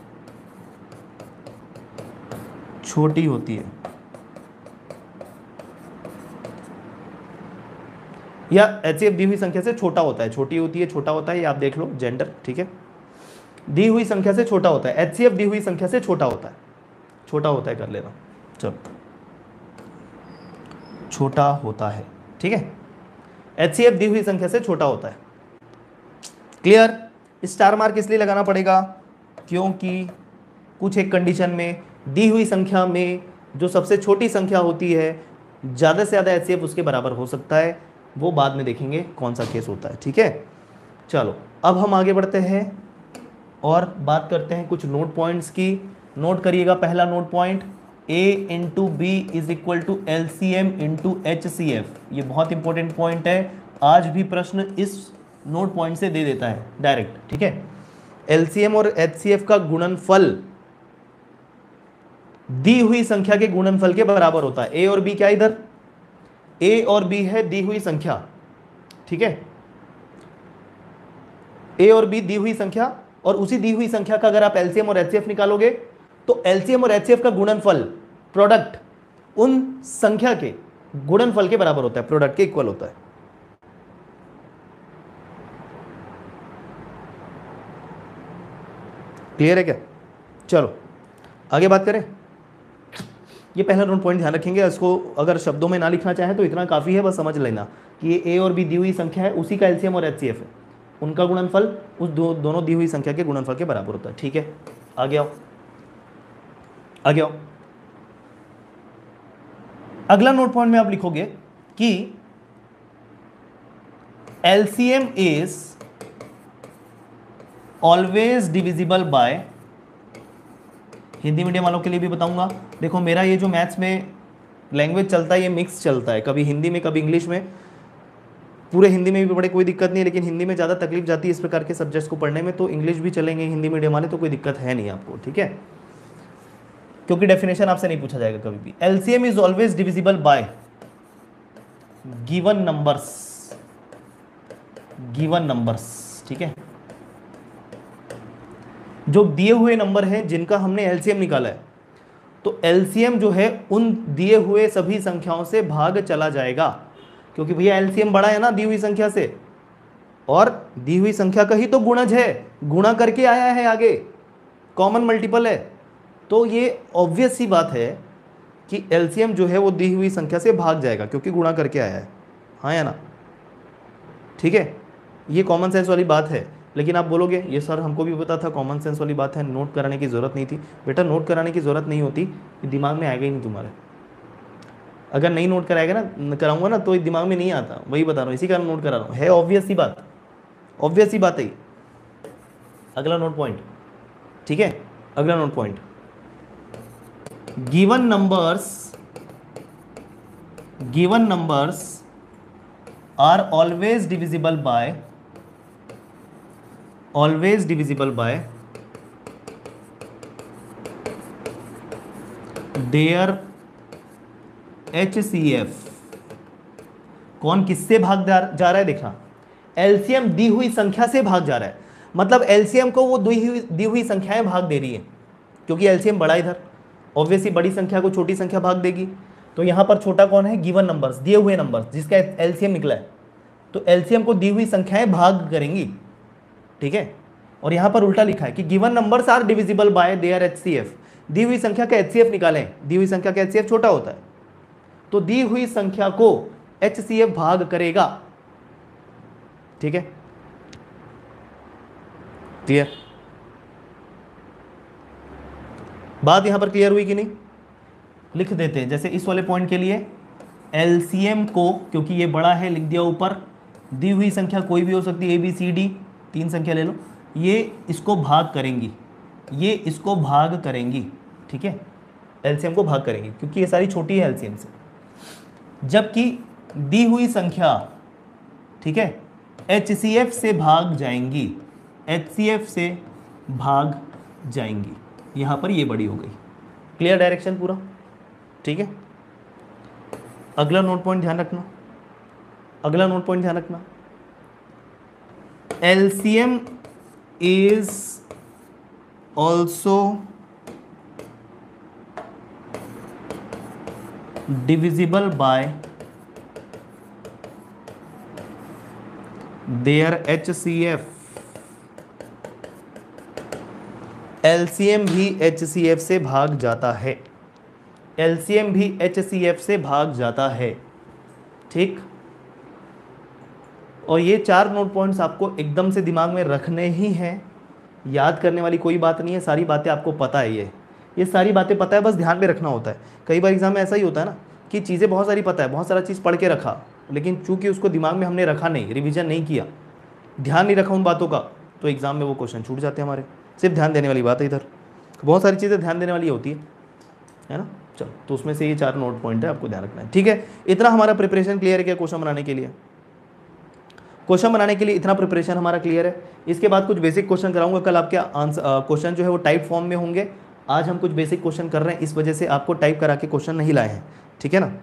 छोटी होती है, या एच सी एफ दी हुई संख्या से छोटा होता है, छोटी होती है, छोटा होता है, ये आप देख लो जेंडर। ठीक है, दी हुई संख्या से छोटा होता है, एच सी एफ दी हुई संख्या से छोटा होता है, छोटा होता है कर लेना। चलो, छोटा होता है। ठीक है, एच सी एफ दी हुई संख्या से छोटा होता है। क्लियर? स्टार मार्क इसलिए लगाना पड़ेगा क्योंकि कुछ एक कंडीशन में दी हुई संख्या में जो सबसे छोटी संख्या होती है, ज़्यादा से ज़्यादा एच सी एफ उसके बराबर हो सकता है। वो बाद में देखेंगे कौन सा केस होता है। ठीक है, चलो अब हम आगे बढ़ते हैं और बात करते हैं कुछ नोट पॉइंट्स की। नोट करिएगा पहला note point, A into B is equal to L C M into H C F. ये बहुत इंपॉर्टेंट पॉइंट है, आज भी प्रश्न इस नोट पॉइंट से दे देता है डायरेक्ट। ठीक है, एल सी एम और एच सी एफ का गुणनफल दी हुई संख्या के गुणनफल के बराबर होता है। ए और बी क्या, इधर ए और बी है दी हुई संख्या। ठीक है, ए और बी दी हुई संख्या, और उसी दी हुई संख्या का अगर आप एलसीएम और एचसीएफ निकालोगे तो एलसीएम और एचसीएफ का गुणनफल, प्रोडक्ट, उन संख्या के गुणनफल के बराबर होता है, प्रोडक्ट के इक्वल होता है। क्लियर है क्या? चलो आगे बात करें। ये पहला नोट पॉइंट ध्यान रखेंगे, इसको अगर शब्दों में ना लिखना चाहें तो इतना काफ़ी है, बस समझ लेना कि ये ए और बी दी हुई संख्या है, उसी का एलसीएम और एचसीएफ है, उनका गुणनफल उस दो दोनों दी हुई संख्या के गुणनफल के बराबर होता है। ठीक है, आगे आओ, आगे आओ। अगला नोट पॉइंट में आप लिखोगे कि LCM is always divisible by, Hindi medium वालों के लिए भी बताऊंगा। देखो मेरा ये जो मैथ्स में लैंग्वेज चलता है ये मिक्स चलता है, कभी हिंदी में कभी इंग्लिश में, पूरे हिंदी में भी बड़े कोई दिक्कत नहीं है, लेकिन हिंदी में ज़्यादा तकलीफ जाती है इस प्रकार के सब्जेक्ट्स को पढ़ने में, तो इंग्लिश भी चलेंगे हिंदी मीडियम वाले, तो कोई दिक्कत है नहीं आपको, ठीक है, क्योंकि डेफिनेशन आपसे नहीं पूछा जाएगा कभी भी। LCM is always divisible by given numbers, given numbers, ठीक है, जो दिए हुए नंबर हैं जिनका हमने एलसीएम निकाला है, तो एलसीएम जो है उन दिए हुए सभी संख्याओं से भाग चला जाएगा, क्योंकि भैया एलसीएम बड़ा है ना दी हुई संख्या से, और दी हुई संख्या का ही तो गुणज है, गुणा करके आया है आगे, कॉमन मल्टीपल है, तो ये ऑब्वियस सी बात है कि एलसीएम जो है वो दी हुई संख्या से भाग जाएगा क्योंकि गुणा करके आया है, हाँ या ना, ठीक है, ये कॉमन सेंस वाली बात है। लेकिन आप बोलोगे ये सर हमको भी पता था कॉमन सेंस वाली बात है, नोट कराने की ज़रूरत नहीं थी। बेटा नोट कराने की ज़रूरत नहीं होती, दिमाग में आएगा ही नहीं तुम्हारे, अगर नहीं नोट कराएगा ना कराऊंगा ना तो दिमाग में नहीं आता, वही बता रहा हूँ, इसी कारण नोट करा रहा हूँ, है ऑब्वियस सी बात, ऑब्वियस सी बात है। अगला नोट पॉइंट, ठीक है, अगला note point, given numbers, given numbers are always divisible by, always divisible by their H C F. कौन किससे भाग जा रहा है, देखना, एलसीएम दी हुई संख्या से भाग जा रहा है, मतलब एलसीएम को वो दी हुई दी हुई संख्याएं भाग दे रही है, क्योंकि एलसीएम बड़ा इधर, ऑब्वियसली बड़ी संख्या को छोटी संख्या भाग देगी, तो यहां पर छोटा कौन है, गिवन नंबर्स, दिए हुए नंबर्स जिसका एलसीएम निकला है, तो एलसीएम को दी हुई संख्याएं भाग करेंगी, ठीक है। और यहां पर उल्टा लिखा है कि given numbers are divisible by their HCF, दी हुई संख्या का एचसीएफ निकालें, दी हुई संख्या का एचसीएफ छोटा होता है, तो दी हुई संख्या को एचसीएफ भाग करेगा, ठीक है, क्लियर, बात यहां पर क्लियर हुई कि नहीं, लिख देते हैं। जैसे इस वाले पॉइंट के लिए एलसीएम को, क्योंकि ये बड़ा है, लिख दिया ऊपर, दी हुई संख्या कोई भी हो सकती है, ए बी सी डी, तीन संख्या ले लो, ये इसको भाग करेंगी, ये इसको भाग करेंगी, ठीक है, एलसीएम को भाग करेंगी क्योंकि ये सारी छोटी है एलसीएम से, जबकि दी हुई संख्या, ठीक है, एचसीएफ से भाग जाएंगी, एचसीएफ से भाग जाएंगी, यहां पर ये बड़ी हो गई, क्लियर डायरेक्शन पूरा, ठीक है। अगला नोट पॉइंट ध्यान रखना, अगला नोट पॉइंट ध्यान रखना, LCM is also divisible by their HCF, LCM भी एचसीएफ से भाग जाता है, एलसीएम भी एचसीएफ से भाग जाता है, ठीक। और ये चार नोट पॉइंट्स आपको एकदम से दिमाग में रखने ही हैं, याद करने वाली कोई बात नहीं है, सारी बातें आपको पता है, ये ये सारी बातें पता है, बस ध्यान में रखना होता है। कई बार एग्जाम में ऐसा ही होता है ना कि चीज़ें बहुत सारी पता है, बहुत सारा चीज़ पढ़ के रखा, लेकिन चूंकि उसको दिमाग में हमने रखा नहीं, रिवीजन नहीं किया, ध्यान नहीं रखा उन बातों का, तो एग्जाम में वो क्वेश्चन छूट जाते हैं हमारे। सिर्फ ध्यान देने वाली बात है, इधर बहुत सारी चीज़ें ध्यान देने वाली होती है, है ना। चलो, तो उसमें से ये चार नोट पॉइंट है, आपको ध्यान रखना है, ठीक है। इतना हमारा प्रिपरेशन क्लियर है क्या क्वेश्चन बनाने के लिए, क्वेश्चन बनाने के लिए इतना प्रिपरेशन हमारा क्लियर है। इसके बाद कुछ बेसिक क्वेश्चन कराऊंगा, कल आपके आंसर क्वेश्चन जो है वो टाइप फॉर्म में होंगे, आज हम कुछ बेसिक क्वेश्चन कर रहे हैं, इस वजह से आपको टाइप करा के क्वेश्चन नहीं लाए हैं, ठीक है ना।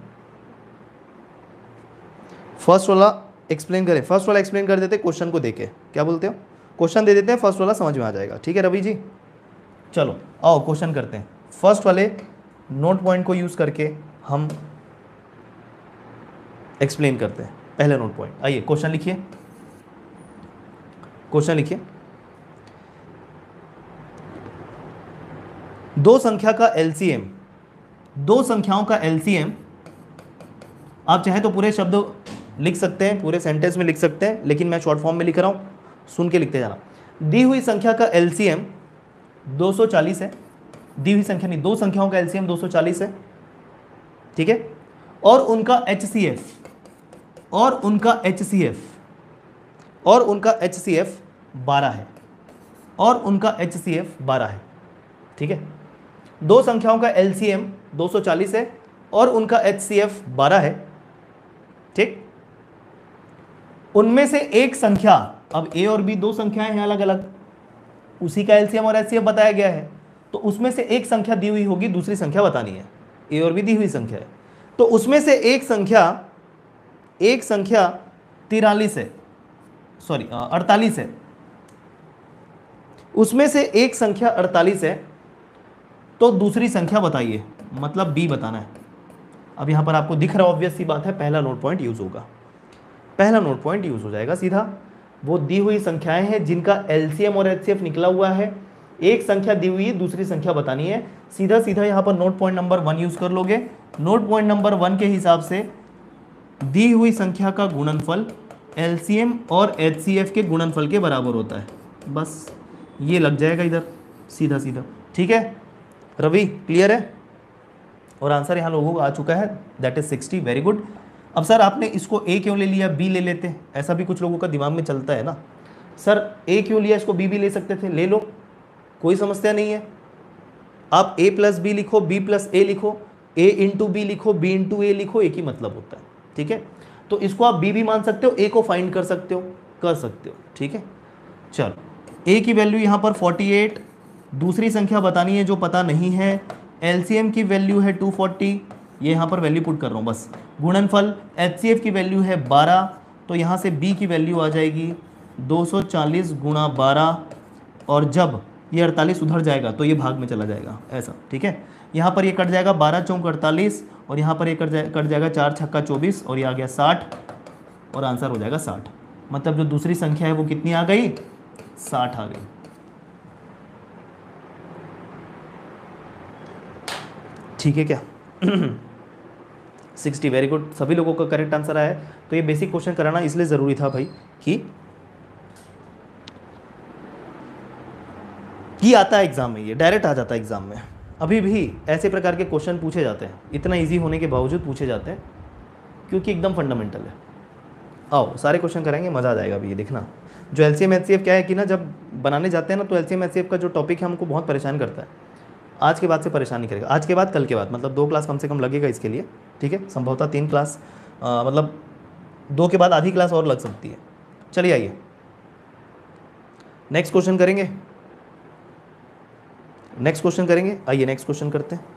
फर्स्ट वाला एक्सप्लेन करें, फर्स्ट वाला एक्सप्लेन कर देते क्वेश्चन को देके, क्या बोलते हो, क्वेश्चन दे देते हैं, फर्स्ट वाला समझ में आ जाएगा, ठीक है रवि जी। चलो आओ क्वेश्चन करते हैं, फर्स्ट वाले नोट पॉइंट को यूज करके हम एक्सप्लेन करते हैं पहले नोट पॉइंट। आइए क्वेश्चन लिखिए, क्वेश्चन लिखिए, दो संख्या का एलसीएम, दो संख्याओं का एलसीएम, आप चाहे तो पूरे शब्द लिख सकते हैं, पूरे सेंटेंस में लिख सकते हैं, लेकिन मैं शॉर्ट फॉर्म में लिख रहा हूं, सुन के लिखते जाना। दी हुई संख्या का एलसीएम दो सौ चालीस है, दी हुई संख्या नहीं, दो संख्याओं का एलसीएम दो सौ चालीस है, ठीक है, और उनका एचसीएफ, और उनका एचसीएफ और उनका एच सी एफ बारह है, और उनका एच सी एफ बारह है, ठीक है। दो संख्याओं का एल सी एम दो सौ चालीस है और उनका एच सी एफ बारह है, ठीक। उनमें से एक संख्या, अब ए और बी दो संख्याएं हैं अलग अलग, उसी का एलसीएम और एचसीएफ बताया गया है, तो उसमें से एक संख्या दी हुई होगी, दूसरी संख्या बतानी है। ए और बी दी हुई संख्या है, तो उसमें से एक संख्या एक संख्या तिरालीस है, सॉरी अड़तालीस है, उसमें से एक संख्या अड़तालीस है, तो दूसरी संख्या बताइए, मतलब बी बताना है। अब यहां पर आपको दिख रहा ऑब्वियस सी बात है, पहला नोट पॉइंट यूज होगा, पहला नोट पॉइंट यूज हो जाएगा सीधा। वो दी हुई संख्याएं हैं जिनका एलसीएम और एचसीएफ निकला हुआ है, एक संख्या दी हुई है, दूसरी संख्या बतानी है, सीधा सीधा यहां पर note point number one use कर लोगे। नोट पॉइंट नंबर वन के हिसाब से दी हुई संख्या का गुणनफल एलसीएम और एचसीएफ के गुणनफल के बराबर होता है, बस ये लग जाएगा इधर सीधा सीधा, ठीक है। रवि क्लियर है? और आंसर यहाँ लोगों को आ चुका है, that is sixty, very good. अब सर आपने इसको ए क्यों ले लिया, बी ले लेते, ऐसा भी कुछ लोगों का दिमाग में चलता है ना, सर ए क्यों लिया, इसको बी भी ले सकते थे, ले लो, कोई समस्या नहीं है। आप ए प्लस बी लिखो, बी प्लस ए लिखो, ए इंटू बी लिखो, बी इंटू ए लिखो, एक ही मतलब होता है, ठीक है। तो इसको आप बी भी मान सकते हो, ए को फाइंड कर सकते हो, कर सकते हो, ठीक है। चलो ए की वैल्यू यहाँ पर अड़तालीस, दूसरी संख्या बतानी है जो पता नहीं है, एलसीएम की वैल्यू है टू फोर्टी, ये यहाँ पर वैल्यू पुट कर रहा हूँ बस। गुणनफल एचसीएफ की वैल्यू है बारह, तो यहाँ से बी की वैल्यू आ जाएगी दो सौ चालीस गुणा बारह, और जब ये अड़तालीस उधर जाएगा तो ये भाग में चला जाएगा, ऐसा, ठीक है। यहाँ पर ये कट जाएगा बारह चौक अड़तालीस, और यहाँ पर ये कट जाए कट जाएगा चार छक्का चौबीस, और ये आ गया साठ, और आंसर हो जाएगा साठ। मतलब जो दूसरी संख्या है वो कितनी आ गई, साठ आ गई, ठीक है क्या। सिक्सटी, वेरी गुड, सभी लोगों का करेक्ट आंसर आया है। तो ये बेसिक क्वेश्चन कराना इसलिए ज़रूरी था भाई कि कि आता है एग्जाम में, ये डायरेक्ट आ जाता है एग्जाम में। अभी भी ऐसे प्रकार के क्वेश्चन पूछे जाते हैं, इतना इजी होने के बावजूद पूछे जाते हैं, क्योंकि एकदम फंडामेंटल है। आओ सारे क्वेश्चन करेंगे, मज़ा आ जाएगा। अभी ये देखना, जो एलसीएम एचसीएफ क्या है कि ना, जब बनाने जाते हैं ना, तो एलसीएम एचसीएफ का जो टॉपिक है हमको बहुत परेशान करता है। आज के बाद से परेशान नहीं करेगा, आज के बाद कल के बाद, मतलब दो क्लास कम से कम लगेगा इसके लिए, ठीक है। संभवतः तीन क्लास, आ, मतलब दो के बाद आधी क्लास और लग सकती है। चलिए आइए नेक्स्ट क्वेश्चन करेंगे, नेक्स्ट क्वेश्चन करेंगे, आइए नेक्स्ट क्वेश्चन करते हैं।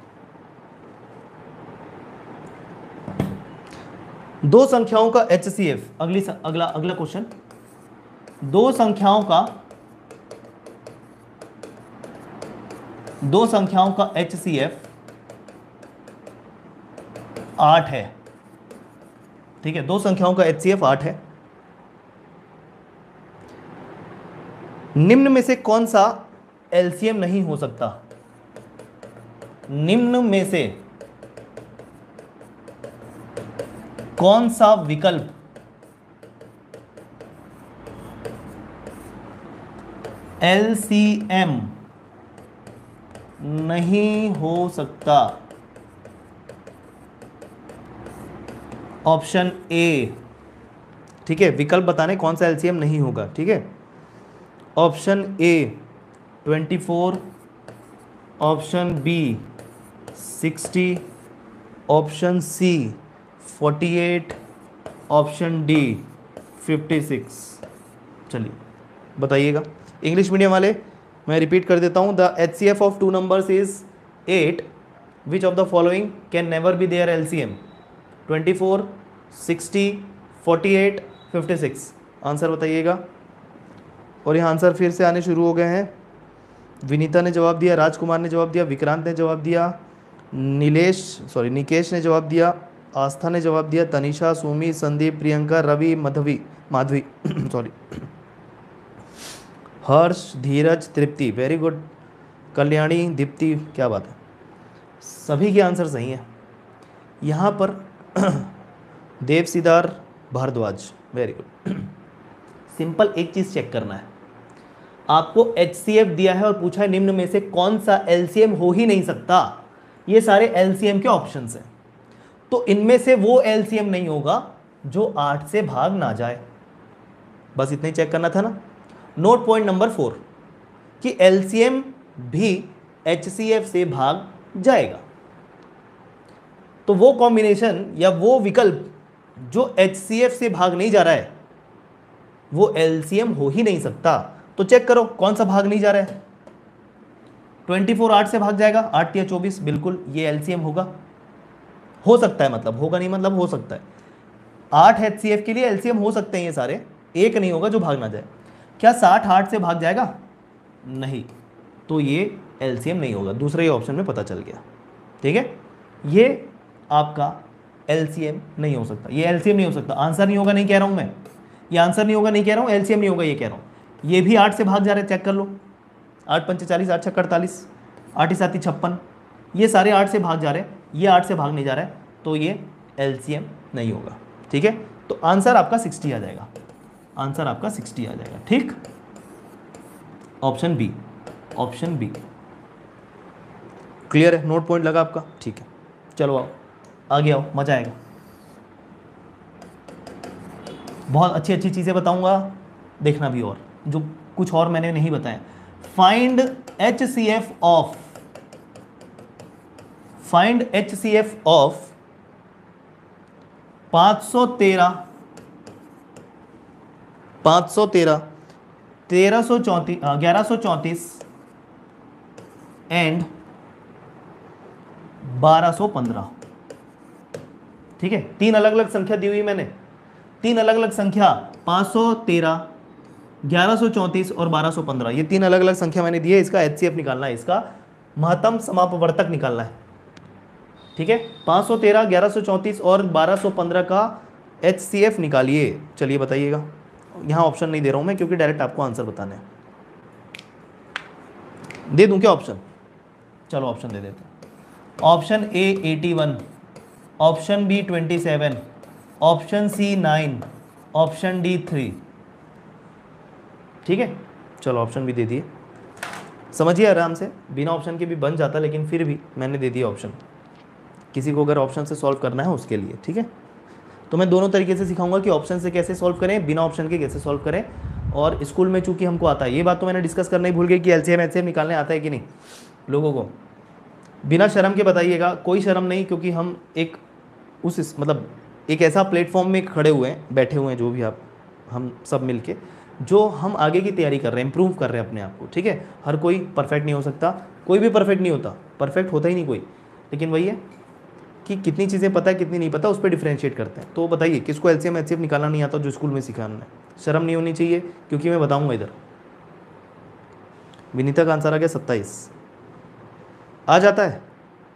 दो संख्याओं का एचसीएफ, अगली अगला अगला क्वेश्चन, दो संख्याओं का दो संख्याओं का एचसीएफ आठ है, ठीक है। दो संख्याओं का एचसीएफ आठ है। निम्न में से कौन सा एलसीएम नहीं हो सकता, निम्न में से कौन सा विकल्प एलसीएम नहीं हो सकता। ऑप्शन ए, ठीक है, विकल्प बताने कौन सा एलसीएम नहीं होगा, ठीक है। Option A twenty four, option B sixty, option C forty eight, option D fifty six. चलिए बताइएगा। इंग्लिश मीडियम वाले मैं रिपीट कर देता हूँ, the H C F of two numbers is eight, which of the following can never be their LCM, twenty four, sixty, forty eight, fifty six. Answer बताइएगा। और यहाँ आंसर फिर से आने शुरू हो गए हैं। विनीता ने जवाब दिया, राजकुमार ने जवाब दिया, विक्रांत ने जवाब दिया, नीलेश सॉरी निकेश ने जवाब दिया, आस्था ने जवाब दिया, Tanisha, Sumi, Sandeep, Priyanka, Ravi, Madhvi Madhavi sorry Harsh, Dheeraj, Tripti, very good, Kalyani, Deepti, क्या बात है, सभी के आंसर सही हैं। यहाँ पर Dev Sidar, Bharadwaj, very good. Simple एक चीज़ चेक करना है, आपको एचसीएफ दिया है और पूछा है निम्न में से कौन सा एलसीएम हो ही नहीं सकता। ये सारे एलसीएम के ऑप्शंस हैं, तो इनमें से वो एलसीएम नहीं होगा जो आठ से भाग ना जाए। बस इतना ही चेक करना था ना। नोट पॉइंट नंबर फोर कि एलसीएम भी एचसीएफ से भाग जाएगा। तो वो कॉम्बिनेशन या वो विकल्प जो एचसीएफ से भाग नहीं जा रहा है वो एलसीएम हो ही नहीं सकता। तो चेक करो कौन सा भाग नहीं जा रहा है। ट्वेंटी फोर आठ से भाग जाएगा, आठ या चौबीस, बिल्कुल ये एलसीएम होगा। हो सकता है मतलब, होगा नहीं मतलब हो सकता है। आठ एचसीएफ के लिए एलसीएम हो सकते हैं ये सारे, एक नहीं होगा जो भाग ना जाए। क्या साठ आठ से भाग जाएगा? नहीं, तो ये एलसीएम नहीं होगा। दूसरे ऑप्शन में पता चल गया, ठीक है। ये आपका एलसीएम नहीं हो सकता, ये एलसीएम नहीं हो सकता। आंसर नहीं होगा नहीं कह रहा हूं मैं, ये आंसर नहीं होगा नहीं कह रहा हूं, एलसीएम नहीं होगा ये कह रहा हूं। ये भी आठ से भाग जा रहे हैं, चेक कर लो। आठ पंचे चालीस, आठ छक्का अड़तालीस, आठ ही सात ही छप्पन, ये सारे आठ से भाग जा रहे हैं, ये आठ से भाग नहीं जा रहा है, तो ये एलसीएम नहीं होगा, ठीक है। तो आंसर आपका सिक्सटी आ जाएगा, आंसर आपका सिक्सटी आ जाएगा, ठीक। Option B, option B clear है, नोट पॉइंट लगा आपका, ठीक है। चलो आओ आगे आओ, मजा आएगा। बहुत अच्छी अच्छी चीजें बताऊंगा, देखना भी, और जो कुछ और मैंने नहीं बताया। Find H C F of, find H C F of पांच सौ तेरह, पांच सौ तेरह, तेरह सौ चौंतीस, ग्यारह सौ चौंतीस एंड बारह सौ पंद्रह, ठीक है। तीन अलग अलग संख्या दी हुई मैंने, तीन अलग अलग संख्या, पांच सौ तेरह, ग्यारह सौ चौंतीस और बारह सौ पंद्रह, ये तीन अलग अलग संख्या मैंने दी है। इसका एचसीएफ निकालना है, इसका महत्तम समापवर्तक निकालना है, ठीक है। पांच सौ तेरह, ग्यारह सौ चौंतीस और बारह सौ पंद्रह का एचसीएफ निकालिए। चलिए बताइएगा, यहां ऑप्शन नहीं दे रहा हूं मैं क्योंकि डायरेक्ट आपको आंसर बताना है। दे दूं क्या ऑप्शन? चलो ऑप्शन दे देते हैं। Option A eighty one, option B twenty seven, option C nine, option D three, ठीक है। चलो ऑप्शन भी दे दिए, समझिए आराम से, बिना ऑप्शन के भी बन जाता लेकिन फिर भी मैंने दे दिया ऑप्शन, किसी को अगर ऑप्शन से सॉल्व करना है उसके लिए, ठीक है। तो मैं दोनों तरीके से सिखाऊंगा कि ऑप्शन से कैसे सॉल्व करें, बिना ऑप्शन के कैसे सॉल्व करें। और स्कूल में चूंकि हमको आता है, ये बात तो मैंने डिस्कस करना ही भूल गई कि एलसीएम एचसीएफ निकालने आता है कि नहीं लोगों को। बिना शर्म के बताइएगा, कोई शर्म नहीं, क्योंकि हम एक उस मतलब एक ऐसा प्लेटफॉर्म में खड़े हुए हैं, बैठे हुए हैं, जो भी आप हम सब मिलके, जो हम आगे की तैयारी कर रहे हैं, इंप्रूव कर रहे हैं अपने आप को, ठीक है। हर कोई परफेक्ट नहीं हो सकता, कोई भी परफेक्ट नहीं होता, परफेक्ट होता ही नहीं कोई, लेकिन वही है कि कितनी चीज़ें पता है कितनी नहीं पता, उस पर डिफ्रेंशिएट करते हैं। तो बताइए किसको एलसीएम एचसीएफ निकालना नहीं आता जो स्कूल में सिखाना है? शर्म नहीं होनी चाहिए, क्योंकि मैं बताऊंगा इधर। विनीता का आंसर आ गया सत्ताईस, आ जाता है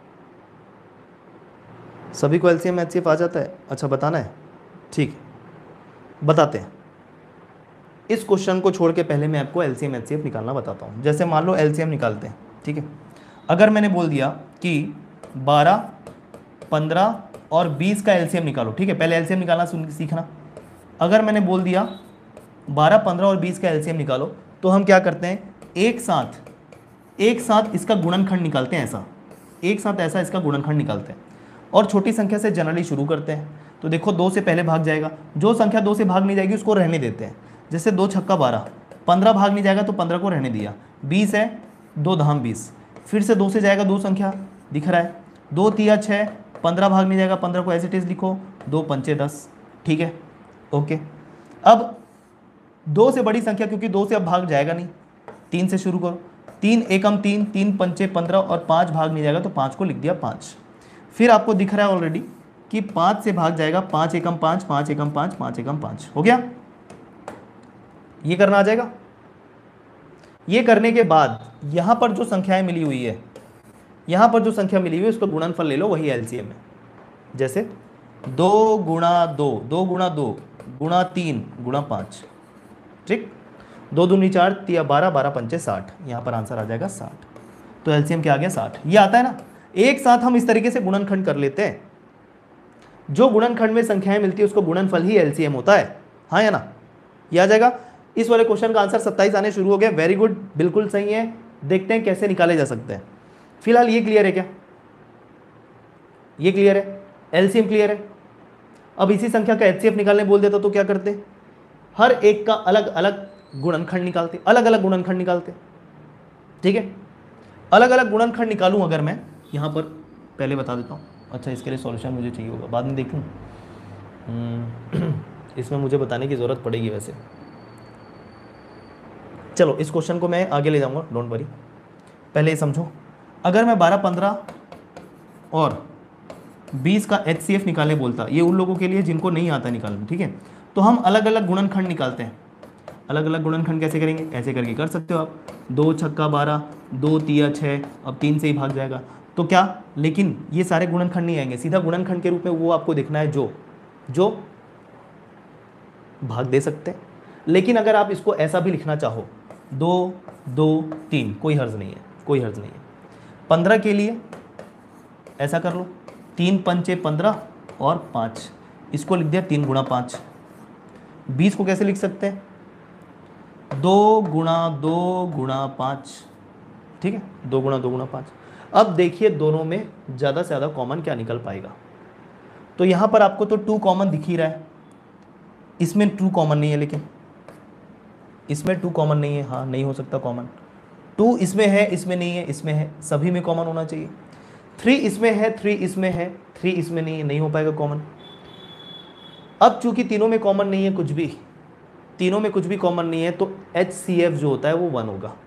सभी को एलसीएम एचसीएफ आ जाता है? अच्छा बताना है, ठीक है बताते हैं। इस क्वेश्चन को छोड़ के पहले मैं आपको एलसीएम एचसीएफ निकालना बताता हूँ। जैसे मान लो एलसीएम निकालते हैं, ठीक है। अगर मैंने बोल दिया कि बारह, पंद्रह और बीस का एलसीएम निकालो, ठीक है, पहले एलसीएम निकालना सीखना। अगर मैंने बोल दिया बारह, पंद्रह और बीस का एलसीएम निकालो, तो हम क्या करते हैं, एक साथ एक साथ इसका गुणनखंड निकालते हैं, ऐसा एक साथ ऐसा इसका गुणनखंड निकालते हैं और छोटी संख्या से जनरली शुरू करते हैं। तो देखो दो से पहले भाग जाएगा, जो संख्या दो से भाग नहीं जाएगी उसको रहने देते हैं। जैसे दो छक्का बारह, पंद्रह भाग नहीं जाएगा तो पंद्रह को रहने दिया, बीस है, दो धाम बीस, फिर से दो से जाएगा, दो संख्या दिख रहा है, दो तिया छः, पंद्रह भाग नहीं जाएगा, पंद्रह को एज इट इज लिखो, दो पंचे दस, ठीक है ओके। अब दो से बड़ी संख्या, क्योंकि दो से अब भाग जाएगा नहीं, तीन से शुरू करो, तीन एकम तीन, तीन पंचे पंद्रह और पाँच भाग नहीं जाएगा तो पाँच को लिख दिया पाँच। फिर आपको दिख रहा है ऑलरेडी कि पाँच से भाग जाएगा, पाँच एकम पाँच, पाँच एकम पाँच, पाँच एकम पाँच, हो गया। ये करना आ जाएगा। ये करने के बाद यहां पर जो संख्याएं मिली हुई है, यहां पर जो संख्या मिली हुई है उसका गुणनफल ले लो, वही एलसीएम है। जैसे दो गुणा दो, दो गुणा दो गुणा तीन गुणा पाँच, ठीक, दो दूनी चार, तिया बारह, बारह पंचे साठ, यहां पर आंसर आ जाएगा साठ। तो एलसीएम क्या आ गया, साठ। ये आता है ना। एक साथ हम इस तरीके से गुणनखंड कर लेते हैं, जो गुणनखंड में संख्याएं मिलती है उसको गुणनफल ही एलसीएम होता है, हाँ या ना? ये आ जाएगा। इस वाले क्वेश्चन का आंसर सत्ताईस आने शुरू हो गया, वेरी गुड, बिल्कुल सही है। देखते हैं कैसे निकाले जा सकते हैं। फिलहाल ये क्लियर है क्या? ये क्लियर है, एलसीएम क्लियर है। अब इसी संख्या का एचसीएफ निकालने बोल देता तो क्या करते? हर एक का अलग अलग गुणनखंड निकालते, अलग अलग गुणनखंड निकालते, ठीक है। अलग अलग गुणनखंड निकालूं अगर मैं, यहां पर पहले बता देता हूं। अच्छा, इसके लिए सॉल्यूशन मुझे चाहिए होगा, बाद में देख लूं। इसमें मुझे बताने की ज़रूरत पड़ेगी वैसे। चलो इस क्वेश्चन को मैं आगे ले जाऊंगा, डोंट वरी। पहले ये समझो, अगर मैं बारह पंद्रह और बीस का एच सी एफ निकाले बोलता, ये उन लोगों के लिए जिनको नहीं आता निकालना, ठीक है। तो हम अलग अलग गुणनखंड निकालते हैं। अलग अलग गुणनखंड कैसे करेंगे? ऐसे करके कर सकते हो आप, दो छक्का बारह, दो तिया छः, अब तीन से ही भाग जाएगा तो क्या, लेकिन ये सारे गुणनखंड नहीं आएंगे, सीधा गुणनखंड के रूप में वो आपको देखना है जो जो भाग दे सकते हैं। लेकिन अगर आप इसको ऐसा भी लिखना चाहो, दो दो तीन, कोई हर्ज नहीं है, कोई हर्ज नहीं है। पंद्रह के लिए ऐसा कर लो, तीन पंचे पंद्रह और पाँच, इसको लिख दिया तीन गुणा पाँच। बीस को कैसे लिख सकते हैं? दो गुणा दो गुणा पाँच, ठीक है, दो गुणा दो गुणा पाँच। अब देखिए दोनों में ज़्यादा से ज़्यादा कॉमन क्या निकल पाएगा। तो यहाँ पर आपको तो टू कॉमन दिख ही रहा है, इसमें टू कॉमन नहीं है, लेकिन इसमें टू कॉमन नहीं है, हाँ नहीं हो सकता कॉमन। टू इसमें है, इसमें नहीं है, इसमें है, सभी में कॉमन होना चाहिए। थ्री इसमें है, थ्री इसमें है, थ्री इसमें नहीं है, नहीं हो पाएगा कॉमन। अब चूंकि तीनों में कॉमन नहीं है कुछ भी, तीनों में कुछ भी कॉमन नहीं है, तो एच सी एफ जो होता है वो वन होगा,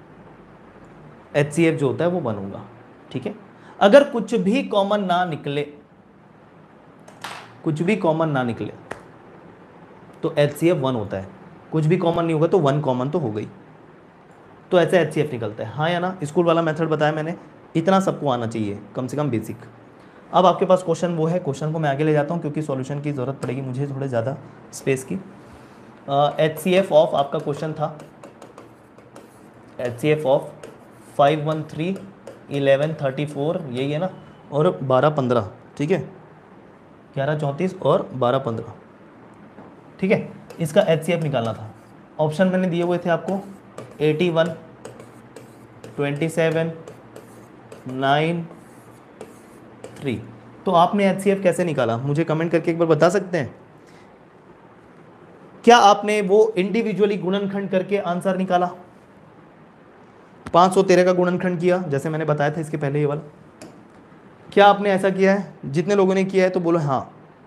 एच सी एफ जो होता है वो वन होगा, ठीक है। अगर कुछ भी कॉमन ना निकले, कुछ भी कॉमन ना निकले तो एच सी एफ वन होता है, कुछ भी कॉमन नहीं होगा तो वन कॉमन तो हो गई, तो ऐसे एच सी एफ निकलता है, हाँ या ना। स्कूल वाला मेथड बताया मैंने, इतना सबको आना चाहिए, कम से कम बेसिक। अब आपके पास क्वेश्चन वो है, क्वेश्चन को मैं आगे ले जाता हूँ क्योंकि सॉल्यूशन की ज़रूरत पड़ेगी मुझे थोड़े ज़्यादा स्पेस की। एच सी एफ ऑफ आपका क्वेश्चन था, H C F of five one three eleven thirty four, यही है ना, और बारह पंद्रह, ठीक है, ग्यारह चौंतीस और बारह पंद्रह, ठीक है। इसका एच सी एफ निकालना था। ऑप्शन मैंने दिए हुए थे आपको, eighty one, twenty seven, nine, three. तो आपने एच सी एफ कैसे निकाला मुझे कमेंट करके एक बार बता सकते हैं? क्या आपने वो इंडिविजुअली गुणनखंड करके आंसर निकाला? पाँच सौ तेरह का गुणनखंड किया जैसे मैंने बताया था इसके पहले ये वाला, क्या आपने ऐसा किया है? जितने लोगों ने किया है तो बोलो हाँ,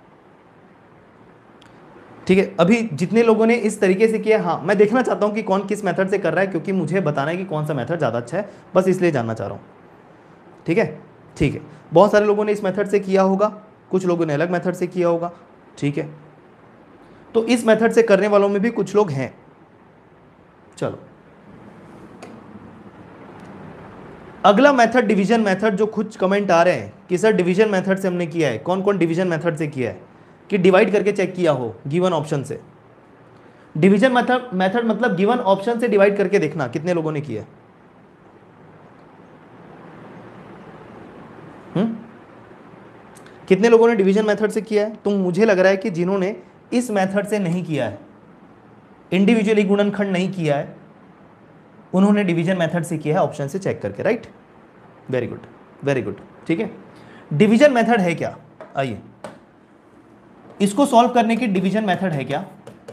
ठीक है। अभी जितने लोगों ने इस तरीके से किया, हाँ, मैं देखना चाहता हूं कि कौन किस मेथड से कर रहा है, क्योंकि मुझे बताना है कि कौन सा मेथड ज़्यादा अच्छा है, बस इसलिए जानना चाह रहा हूं, ठीक है। ठीक है, बहुत सारे लोगों ने इस मेथड से किया होगा, कुछ लोगों ने अलग मेथड से किया होगा, ठीक है। तो इस मेथड से करने वालों में भी कुछ लोग हैं। चलो अगला मेथड डिवीजन मेथड, जो कुछ कमेंट आ रहे हैं कि सर डिवीजन मेथड से हमने किया है, कौन कौन डिवीजन मेथड से किया है, कि डिवाइड करके चेक किया हो गिवन ऑप्शन से। डिवीजन मेथड मेथड मतलब गिवन ऑप्शन से डिवाइड करके देखना कितने लोगों ने किया है। हम्म कितने लोगों ने डिवीजन मेथड से किया है? तो मुझे लग रहा है कि जिन्होंने इस मेथड से नहीं किया है, इंडिविजुअली गुणनखंड नहीं किया है, उन्होंने डिवीजन मेथड से किया है ऑप्शन से चेक करके, right. Very good, very good, ठीक है। डिवीजन मेथड है क्या? आइए इसको सॉल्व करने की डिवीजन मेथड है क्या?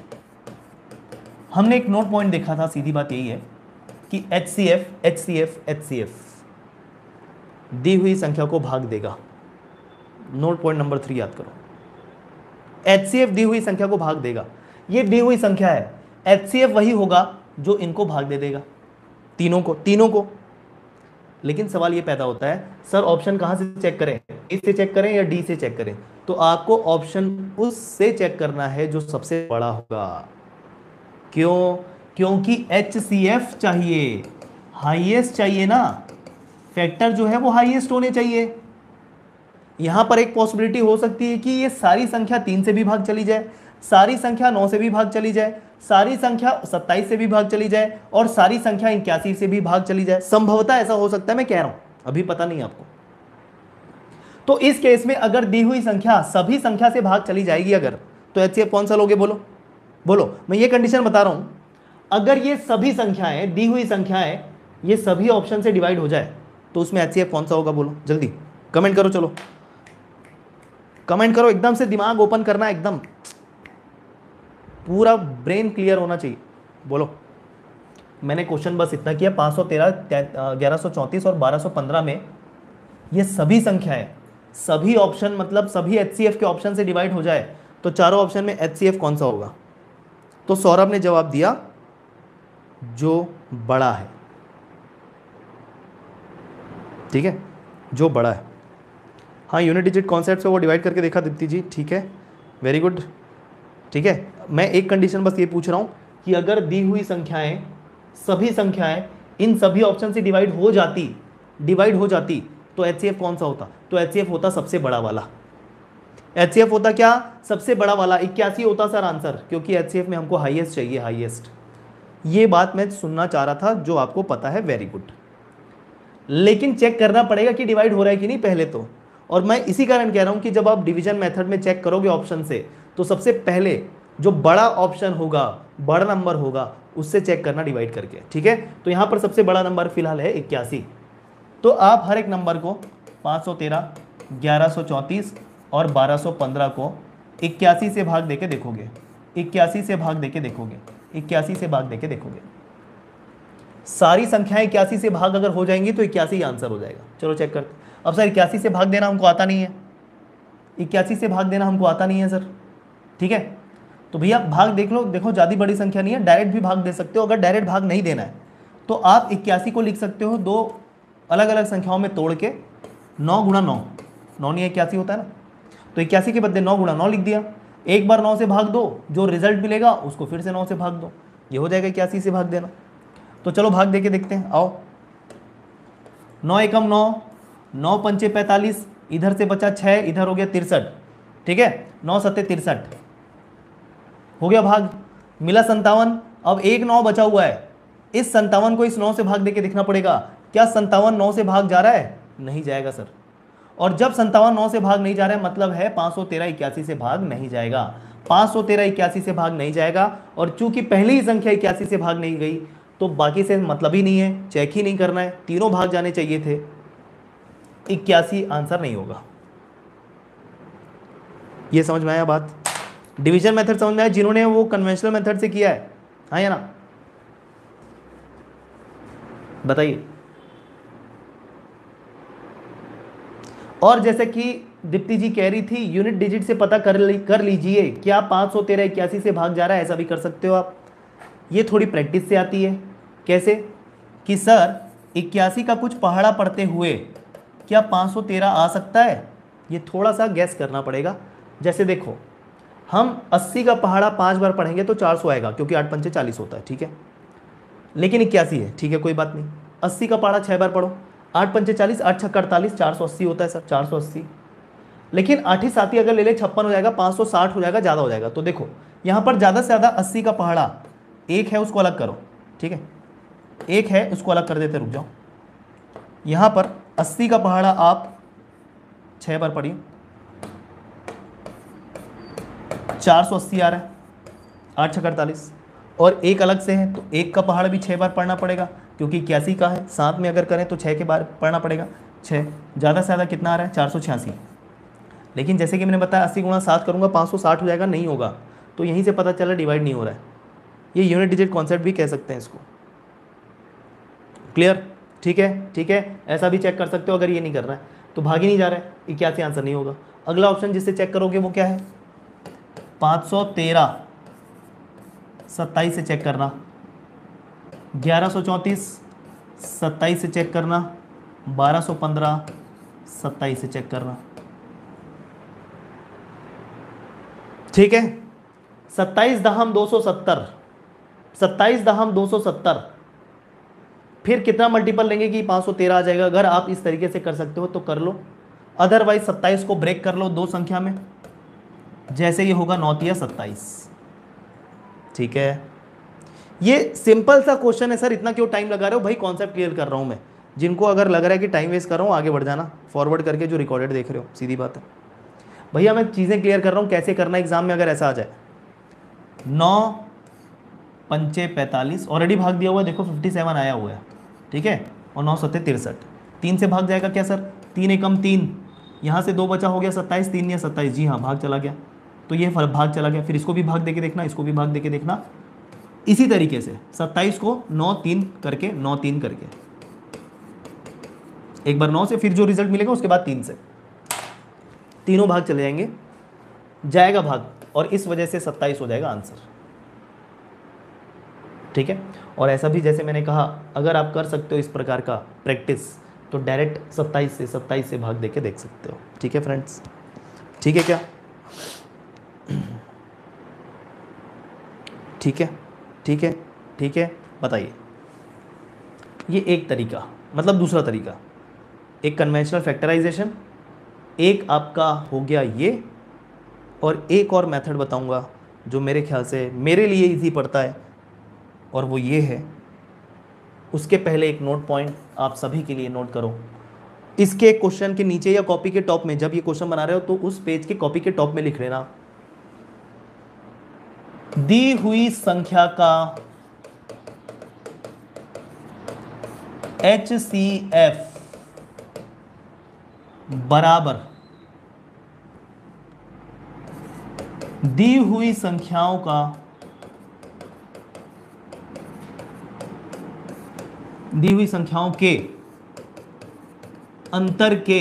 हमने एक नोट पॉइंट देखा था, सीधी बात यही है कि H C F H C F H C F दी हुई संख्या को भाग देगा। नोट पॉइंट नंबर थ्री याद करो, एच सी एफ दी हुई संख्या को भाग देगा। ये दी हुई संख्या है, एच सी एफ वही होगा जो इनको भाग दे देगा, तीनों को तीनों को। लेकिन सवाल ये पैदा होता है, सर ऑप्शन कहां से चेक करें, ए से चेक करें या डी से चेक करें? तो आपको ऑप्शन उससे चेक करना है जो सबसे बड़ा होगा। क्यों? क्योंकि एच सी एफ चाहिए, हाईएस्ट चाहिए ना, फैक्टर जो है वो हाईएस्ट होने चाहिए। यहां पर एक पॉसिबिलिटी हो सकती है कि ये सारी संख्या तीन से भी भाग चली जाए, सारी संख्या नौ से भी भाग चली जाए, सारी संख्या सत्ताईस से भी भाग चली जाए, और सारी संख्या इक्यासी से भी भाग चली जाए। संभवतः ऐसा हो सकता है, मैं कह रहा हूं, अभी पता नहीं आपको। तो इस केस में अगर दी हुई संख्या सभी संख्या से भाग चली जाएगी अगर, तो एच सी एफ कौन सा लोगे? बोलो बोलो, मैं ये कंडीशन बता रहा हूं, अगर ये सभी संख्याएं, दी हुई संख्याएं, ये सभी ऑप्शन से डिवाइड हो जाए तो उसमें एच सी एफ कौन सा होगा? बोलो जल्दी कमेंट करो, चलो कमेंट करो, एकदम से दिमाग ओपन करना, एकदम पूरा ब्रेन क्लियर होना चाहिए। बोलो, मैंने क्वेश्चन बस इतना किया, पाँच सौ तेरह, ग्यारह सौ चौंतीस और बारह सौ पंद्रह में ये सभी संख्याएं, सभी ऑप्शन मतलब सभी एचसीएफ के ऑप्शन से डिवाइड हो जाए तो चारों ऑप्शन में एचसीएफ कौन सा होगा? तो सौरभ ने जवाब दिया जो बड़ा है, ठीक है, जो बड़ा है। हाँ, यूनिट डिजिट कॉन्सेप्ट से वो डिवाइड करके देखा दीप्ति जी, ठीक है, वेरी गुड, ठीक है। मैं एक कंडीशन बस ये पूछ रहा हूँ कि अगर दी हुई संख्याएं, सभी संख्याएं इन सभी ऑप्शन से डिवाइड हो जाती डिवाइड हो जाती तो एचसीएफ कौन सा होता? तो एचसीएफ होता सबसे बड़ा वाला। एचसीएफ होता क्या? सबसे बड़ा वाला। इक्यासी होता सर आंसर, क्योंकि एचसीएफ में हमको हाईएस्ट चाहिए, हाईएस्ट। ये बात मैं सुनना चाह रहा था, जो आपको पता है, वेरी गुड। लेकिन चेक करना पड़ेगा कि डिवाइड हो रहा है कि नहीं पहले तो। और मैं इसी कारण कह रहा हूं कि जब आप डिवीजन मेथड में चेक करोगे ऑप्शन से, तो सबसे पहले जो बड़ा ऑप्शन होगा, बड़ा नंबर होगा, उससे चेक करना डिवाइड करके, ठीक है। तो यहां पर सबसे बड़ा नंबर फिलहाल है इक्यासी। तो आप हर एक नंबर को पाँच सौ तेरह, ग्यारह सौ चौंतीस और बारह सौ पंद्रह को इक्यासी से भाग देके देखोगे, इक्यासी से भाग देके देखोगे, इक्यासी से भाग देके देखोगे। सारी संख्याएं इक्यासी से भाग अगर हो जाएंगी तो इक्यासी ही आंसर हो जाएगा। चलो चेक करते। अब सर इक्यासी से भाग देना हमको आता नहीं है, इक्यासी से भाग देना हमको आता नहीं है सर, ठीक है। तो भैया भाग देख लो, देखो ज़्यादा बड़ी संख्या नहीं है, डायरेक्ट भी भाग दे सकते हो। अगर डायरेक्ट भाग नहीं देना है तो आप इक्यासी को लिख सकते हो दो अलग अलग संख्याओं में तोड़ के, नौ गुणा नौ, नौ नहीं इक्यासी होता है ना, तो इक्यासी के बदले नौ गुणा नौ लिख दिया। एक बार नौ से भाग दो, जो रिजल्ट मिलेगा उसको फिर से नौ से भाग दो, ये हो जाएगा इक्यासी से भाग देना। तो चलो भाग देके देखते हैं, आओ। नौ एकम नौ, नौ पंचे पैंतालीस, इधर से बचा छः, इधर हो गया तिरसठ, ठीक है। नौ सत्ते तिरसठ हो गया भाग, मिला संतावन। अब एक नौ बचा हुआ है, इस संतावन को इस नौ से भाग देके देखना पड़ेगा, क्या संतावन नौ से भाग जा रहा है? नहीं जाएगा सर। और जब संतावन नौ से भाग नहीं जा रहा है, मतलब है पाँच सौ तेरह इक्यासी से भाग नहीं जाएगा, पाँच सौ तेरह इक्यासी से भाग नहीं जाएगा। और चूंकि पहली ही संख्या इक्यासी से भाग नहीं गई तो बाकी से मतलब ही नहीं है, चेक ही नहीं करना है, तीनों भाग जाने चाहिए थे, इक्यासी आंसर नहीं होगा। ये समझ में आया बात? डिवीजन मेथड समझ में आया जिन्होंने वो कन्वेंशनल मेथड से किया है, हाँ या ना? बताइए। और जैसे कि दीप्ति जी कह रही थी, यूनिट डिजिट से पता कर ली कर लीजिए क्या पाँच सौ तेरह इक्यासी से भाग जा रहा है, ऐसा भी कर सकते हो आप। ये थोड़ी प्रैक्टिस से आती है। कैसे? कि सर इक्यासी का कुछ पहाड़ा पढ़ते हुए क्या पाँच सौ तेरह आ सकता है, ये थोड़ा सा गैस करना पड़ेगा। जैसे देखो, हम अस्सी का पहाड़ा पाँच बार पढ़ेंगे तो चार सौ आएगा, क्योंकि आठ पंचे चालीस होता है, ठीक है। लेकिन इक्यासी है, ठीक है, कोई बात नहीं। अस्सी का पहाड़ा छः बार पढ़ो, आठ पंचे चालीस, आठ छक्का अड़तालीस, चार सौ अस्सी होता है सर, चार सौ अस्सी। लेकिन आठ ही साथी अगर ले ले छप्पन हो जाएगा, पाँच सौ साठ हो जाएगा, ज़्यादा हो जाएगा। तो देखो यहाँ पर ज़्यादा से ज़्यादा अस्सी का पहाड़ा एक है, उसको अलग करो, ठीक है, एक है उसको अलग कर देते, रुक जाओ। यहाँ पर अस्सी का पहाड़ा आप छः बार पढ़िए, चार सौ अस्सी आ रहा है, आठ छक्का अड़तालीस। और एक अलग से है तो एक का पहाड़ भी छः बार पढ़ना पड़ेगा, क्योंकि इक्यासी का है, साथ में अगर करें तो छः के बार पढ़ना पड़ेगा, छः। ज़्यादा से ज़्यादा कितना आ रहा है? चार सौ छियासी। लेकिन जैसे कि मैंने बताया अस्सी गुणा सात करूँगा पाँच सौ साठ हो जाएगा, नहीं होगा। तो यहीं से पता चला डिवाइड नहीं हो रहा है। ये यूनिट डिजिट कॉन्सेप्ट भी कह सकते हैं इसको। क्लियर? ठीक है, ठीक है। ऐसा भी चेक कर सकते हो, अगर ये नहीं कर रहा है तो भाग ही नहीं जा रहा है, इक्यासी आंसर नहीं होगा। अगला ऑप्शन जिससे चेक करोगे वो क्या है? पाँच सौ तेरह सत्ताईस से चेक करना, ग्यारह सौ चौंतीस सत्ताईस से चेक करना, बारह सौ पंद्रह सत्ताईस से चेक करना, ठीक है। सत्ताईस दहम दो सौ सत्तर, सत्ताईस दहम दो सौ सत्तर, फिर कितना मल्टीपल लेंगे कि पाँच सौ तेरह आ जाएगा? अगर आप इस तरीके से कर सकते हो तो कर लो, अदरवाइज सत्ताईस को ब्रेक कर लो दो संख्या में, जैसे ये होगा नौतिया सत्ताईस, ठीक है। ये सिंपल सा क्वेश्चन है सर, इतना क्यों टाइम लगा रहे हो भाई? कॉन्सेप्ट क्लियर कर रहा हूं मैं। जिनको अगर लग रहा है कि टाइम वेस्ट कर रहा हूं, आगे बढ़ जाना, फॉरवर्ड करके जो रिकॉर्डेड देख रहे हो, सीधी बात है भैया। मैं चीज़ें क्लियर कर रहा हूं कैसे करना एग्जाम में, अगर ऐसा आ जाए। नौ पंचे पैंतालीस ऑलरेडी भाग दिया हुआ है, देखो फिफ्टी सेवन आया हुआ है, ठीक है। और नौ सत्ते तिरसठ, तीन से भाग जाएगा क्या सर? तीन एकम तीन, यहाँ से दो बचा हो गया सत्ताईस, तीन या सत्ताईस, जी हाँ भाग चला गया। तो ये भाग चला गया, फिर इसको भी भाग देके देखना, इसको भी भाग देके देखना, इसी तरीके से सत्ताईस को नौ तीन करके नौ तीन करके, एक बार नौ से, फिर जो रिजल्ट मिलेगा उसके बाद तीन से, तीनों भाग चले जाएंगे, जाएगा भाग, और इस वजह से सत्ताईस हो जाएगा आंसर। ठीक है, और ऐसा भी जैसे मैंने कहा, अगर आप कर सकते हो इस प्रकार का प्रैक्टिस तो डायरेक्ट सत्ताईस से सत्ताईस से भाग देके देख सकते हो। ठीक है फ्रेंड्स, ठीक है क्या? ठीक है, ठीक है, ठीक है, बताइए। ये एक तरीका, मतलब दूसरा तरीका, एक कन्वेंशनल फैक्टराइजेशन, एक आपका हो गया ये, और एक और मेथड बताऊंगा जो मेरे ख्याल से मेरे लिए इजी पड़ता है, और वो ये है। उसके पहले एक नोट पॉइंट आप सभी के लिए नोट करो, इसके क्वेश्चन के नीचे या कॉपी के टॉप में, जब ये क्वेश्चन बना रहे हो तो उस पेज के कॉपी के टॉप में लिख लेना, दी हुई संख्या का एच सी एफ बराबर, दी हुई संख्याओं का दी हुई संख्याओं के अंतर के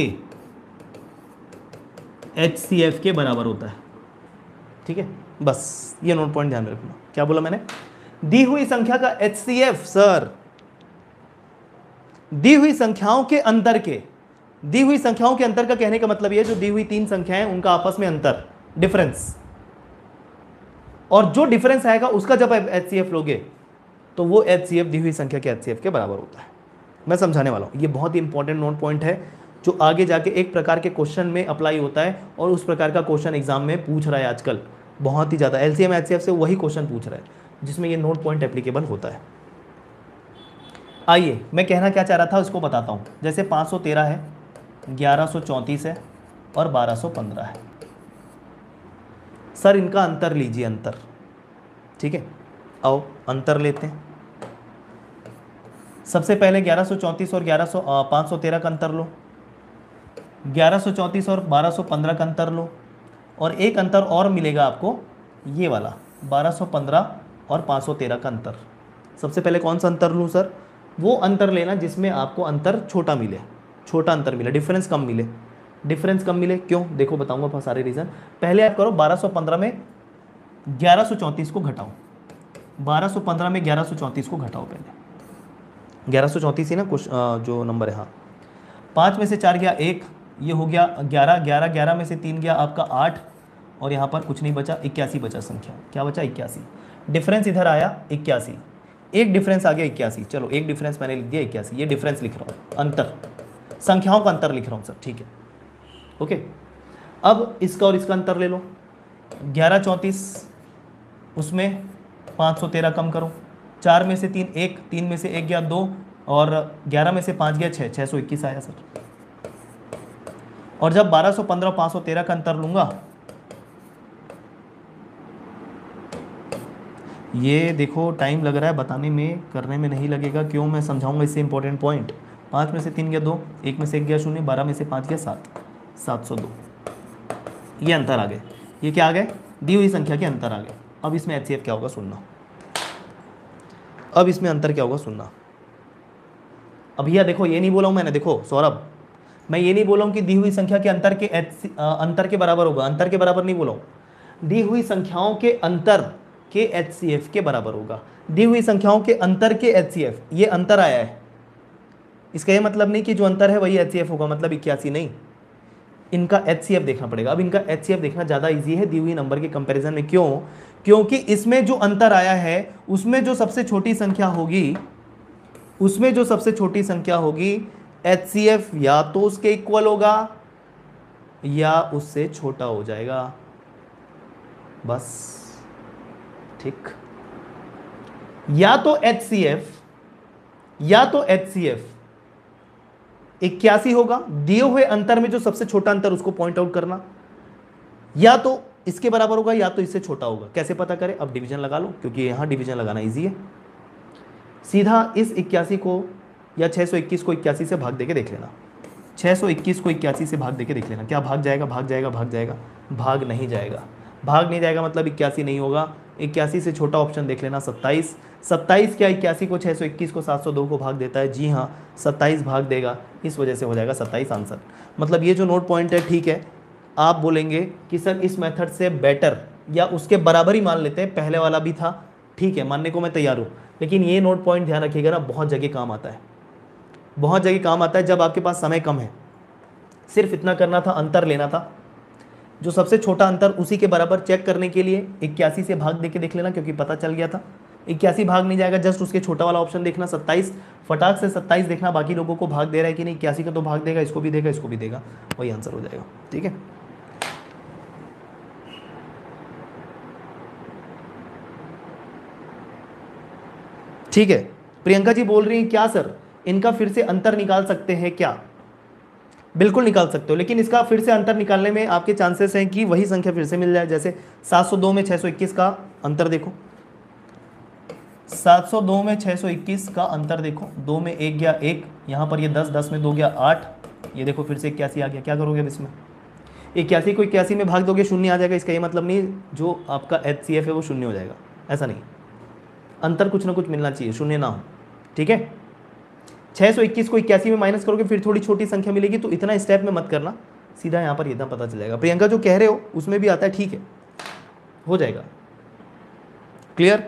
एच सी एफ के बराबर होता है। ठीक है, बस ये नोट पॉइंट ध्यान में रखना। क्या बोला मैंने? दी हुई संख्या का एच सी एफ, सर दी हुई संख्याओं के अंतर के, दी हुई संख्याओं के अंतर का कहने का मतलब ये, जो दी हुई तीन संख्याएं उनका आपस में अंतर, डिफरेंस, और जो डिफरेंस आएगा उसका जब आप एच सी एफ लोगे तो वो एच सी एफ दी हुई संख्या के एच सी एफ के बराबर होता है। मैं समझाने वाला हूं, ये बहुत ही इंपॉर्टेंट नोट पॉइंट है जो आगे जाके एक प्रकार के क्वेश्चन में अप्लाई होता है, और उस प्रकार का क्वेश्चन एग्जाम में पूछ रहा है आजकल बहुत ही ज़्यादा। एलसीएम एचसीएफ से वही क्वेश्चन पूछ रहा है जिसमें ये नोट पॉइंट एप्लीकेबल होता है। आइए मैं कहना क्या चाह रहा था उसको बताता हूँ। जैसे पाँच सौ तेरह है, ग्यारह सौ चौंतीस है और बारह सौ पंद्रह है। सर इनका अंतर लीजिए, अंतर। ठीक है, आओ अंतर लेते हैं। सबसे पहले ग्यारह सौ चौंतीस और ग्यारह सौ पाँच सौ तेरह का अंतर लो, ग्यारह सौ चौंतीस और बारह सौ पंद्रह का अंतर लो, और एक अंतर और मिलेगा आपको, ये वाला बारह सौ पंद्रह और पाँच सौ तेरह का अंतर। सबसे पहले कौन सा अंतर लूँ सर? वो अंतर लेना जिसमें आपको अंतर छोटा मिले, छोटा अंतर मिले, डिफरेंस कम मिले। डिफरेंस कम मिले क्यों? देखो बताऊंगा बहुत सारे रीज़न। पहले आप करो बारह सौ पंद्रह में ग्यारह सौ चौंतीस को घटाओ, बारह सौ पंद्रह में ग्यारह सौ चौंतीस को घटाओ। पहले ग्यारह सौ चौंतीस ही ना कुछ जो नंबर है, हाँ। पाँच में से चार गया एक, ये हो गया ग्यारह, ग्यारह ग्यारह में से तीन गया आपका आठ, और यहाँ पर कुछ नहीं बचा, इक्यासी बचा संख्या। क्या बचा? इक्यासी। डिफरेंस इधर आया इक्यासी, एक डिफरेंस आ गया इक्यासी। चलो एक डिफरेंस मैंने लिख दिया इक्यासी, ये डिफरेंस लिख रहा हूँ, अंतर, संख्याओं का अंतर लिख रहा हूँ सर। ठीक है, ओके। अब इसका और इसका अंतर ले लो, ग्यारह चौंतीस, उसमें पाँच सौ तेरह कम करो, चार में से तीन एक, तीन में से एक गया दो, और ग्यारह में से पाँच गया छः, छः सौ इक्कीस आया सर। और जब बारह सौ पंद्रह पाँच सौ तेरह का अंतर लूँगा, ये देखो टाइम लग रहा है बताने में, करने में नहीं लगेगा। क्यों? मैं समझाऊंगा इससे इंपॉर्टेंट पॉइंट। पाँच में से तीन गया दो, एक में से एक गया शून्य, बारह में से पाँच गया सात, सात सौ दो। ये अंतर आ गए। ये क्या आ गए? दी हुई संख्या के अंतर आ गए। अब इसमें एच सी एफ क्या होगा सुनना, अब इसमें अंतर क्या होगा सुनना। अब भैया देखो ये नहीं बोला हूँ मैंने, देखो सौरभ, मैं ये नहीं बोला हूँ कि दी हुई संख्या के अंतर के एच अंतर के बराबर होगा, अंतर के बराबर नहीं बोला हूँ। दी हुई संख्याओं के अंतर के एच सी एफ के बराबर होगा। दी हुई संख्याओं के अंतर के एच सी एफ, ये अंतर आया है, इसका ये मतलब नहीं कि जो अंतर है वही एच सी एफ होगा, मतलब इक्यासी नहीं, इनका एच सी एफ देखना पड़ेगा। अब इनका एच सी एफ देखना ज़्यादा इजी है दी हुई नंबर के कंपैरिजन में। क्यों? क्योंकि इसमें जो अंतर आया है उसमें जो सबसे छोटी संख्या होगी, उसमें जो सबसे छोटी संख्या होगी, एच सी एफ या तो उसके इक्वल होगा या उससे छोटा हो जाएगा, बस। ठीक, या तो एच सी एफ या तो एच सी एफ इक्यासी होगा, दिए हुए अंतर में जो सबसे छोटा अंतर उसको पॉइंट आउट करना, या तो इसके बराबर होगा या तो इससे छोटा होगा। कैसे पता करें? अब डिवीजन लगा लो, क्योंकि यहां डिवीजन लगाना इजी है। सीधा इस इक्यासी को या छह सौ इक्कीस को इक्यासी से भाग देके देख लेना, छह सौ इक्कीस को इक्यासी से भाग देके देख लेना, क्या भाग जाएगा? भाग जाएगा, भाग जाएगा, भाग नहीं जाएगा। भाग नहीं जाएगा मतलब इक्यासी नहीं होगा। इक्यासी से छोटा ऑप्शन देख लेना सत्ताईस। सत्ताईस क्या इक्यासी को छः सौ इक्कीस को सात सौ दो को भाग देता है? जी हाँ, सत्ताईस भाग देगा, इस वजह से हो जाएगा सत्ताईस आंसर। मतलब ये जो नोट पॉइंट है, ठीक है, आप बोलेंगे कि सर इस मेथड से बेटर या उसके बराबर ही मान लेते हैं, पहले वाला भी था, ठीक है, मानने को मैं तैयार हूँ, लेकिन ये नोट पॉइंट ध्यान रखिएगा ना, बहुत जगह काम आता है, बहुत जगह काम आता है जब आपके पास समय कम है। सिर्फ इतना करना था, अंतर लेना था, जो सबसे छोटा अंतर उसी के बराबर चेक करने के लिए इक्यासी से भाग दे के देख लेना, क्योंकि पता चल गया था इक्यासी भाग नहीं जाएगा, जस्ट उसके छोटा वाला ऑप्शन देखना सत्ताईस, फटाक से सत्ताईस देखना, बाकी लोगों को भाग दे रहा है कि नहीं, इक्यासी का तो भाग देगा, इसको भी देगा, इसको भी देगा, वही आंसर हो जाएगा। ठीक है, ठीक है। प्रियंका जी बोल रही हैं क्या सर इनका फिर से अंतर निकाल सकते हैं क्या? बिल्कुल निकाल सकते हो, लेकिन इसका फिर से अंतर निकालने में आपके चांसेस हैं कि वही संख्या फिर से मिल जाए। जैसे सात सौ दो में छः सौ इक्कीस का अंतर देखो, सात सौ दो में छः सौ इक्कीस का अंतर देखो, दो में एक गया एक, यहाँ पर ये दस, दस में दो गया आठ, ये देखो फिर से इक्यासी आ गया। क्या करोगे अब इसमें? इक्यासी को इक्यासी में भाग दोगे, शून्य आ जाएगा। इसका ये मतलब नहीं जो आपका एच सी एफ है वो शून्य हो जाएगा, ऐसा नहीं, अंतर कुछ ना कुछ मिलना चाहिए, शून्य ना हो। ठीक है, छः सौ इक्कीस को इक्यासी में माइनस करोगे फिर थोड़ी छोटी संख्या मिलेगी, तो इतना स्टेप में मत करना, सीधा यहाँ पर इतना पता चल जाएगा। प्रियंका जो कह रहे हो उसमें भी आता है, ठीक है, हो जाएगा। क्लियर?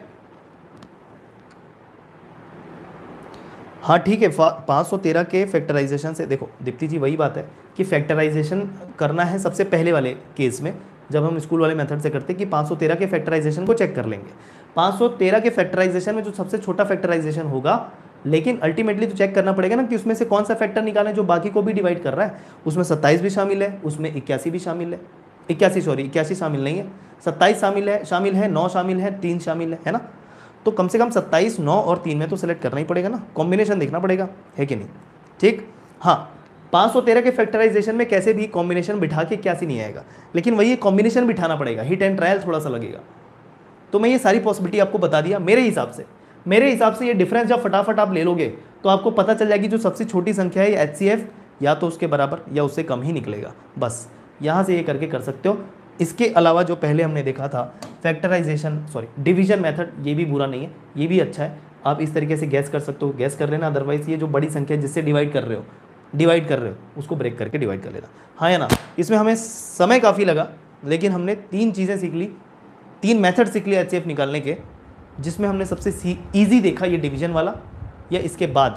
हाँ ठीक है, पाँच सौ तेरह के फैक्टराइजेशन से देखो दीप्ति जी, वही बात है कि फैक्टराइजेशन करना है सबसे पहले वाले केस में, जब हम स्कूल वाले मेथड से करते कि पाँच सौ तेरह के फैक्टराइजेशन को चेक कर लेंगे। पाँच सौ तेरह के फैक्टराइजेशन में जो सबसे छोटा फैक्टराइजेशन होगा, लेकिन अल्टीमेटली तो चेक करना पड़ेगा ना कि उसमें से कौन सा फैक्टर निकालना है जो बाकी को भी डिवाइड कर रहा है। उसमें सत्ताईस भी शामिल है, उसमें इक्यासी भी शामिल है, इक्यासी सॉरी इक्यासी शामिल नहीं है, सत्ताईस शामिल है, शामिल है नौ शामिल है, तीन शामिल है, है ना? तो कम से कम सत्ताईस, नौ और तीन में तो सेलेक्ट करना ही पड़ेगा ना, कॉम्बिनेशन देखना पड़ेगा, है कि नहीं? ठीक, हाँ, पाँच सौ तेरह के फैक्टराइजेशन में कैसे भी कॉम्बिनेशन बिठा के इक्यासी नहीं आएगा, लेकिन वही कॉम्बिनेशन बिठाना पड़ेगा, हिट एंड ट्रायल थोड़ा सा लगेगा। तो मैं ये सारी पॉसिबिलिटी आपको बता दिया। मेरे हिसाब से मेरे हिसाब से ये डिफरेंस जब फटाफट आप ले लोगे तो आपको पता चल जाएगी जो सबसे छोटी संख्या है एच सी एफ या तो उसके बराबर या उससे कम ही निकलेगा। बस यहाँ से ये करके कर सकते हो। इसके अलावा जो पहले हमने देखा था फैक्टराइजेशन सॉरी डिवीजन मेथड, ये भी बुरा नहीं है, ये भी अच्छा है। आप इस तरीके से गैस कर सकते हो, गैस कर लेना। अदरवाइज ये जो बड़ी संख्या जिससे डिवाइड कर रहे हो डिवाइड कर रहे हो उसको ब्रेक करके डिवाइड कर लेना। हाँ या ना? इसमें हमें समय काफ़ी लगा, लेकिन हमने तीन चीज़ें सीख ली, तीन मेथड सीख लिए एच सी एफ निकालने के, जिसमें हमने सबसे ईजी देखा ये डिवीजन वाला या इसके बाद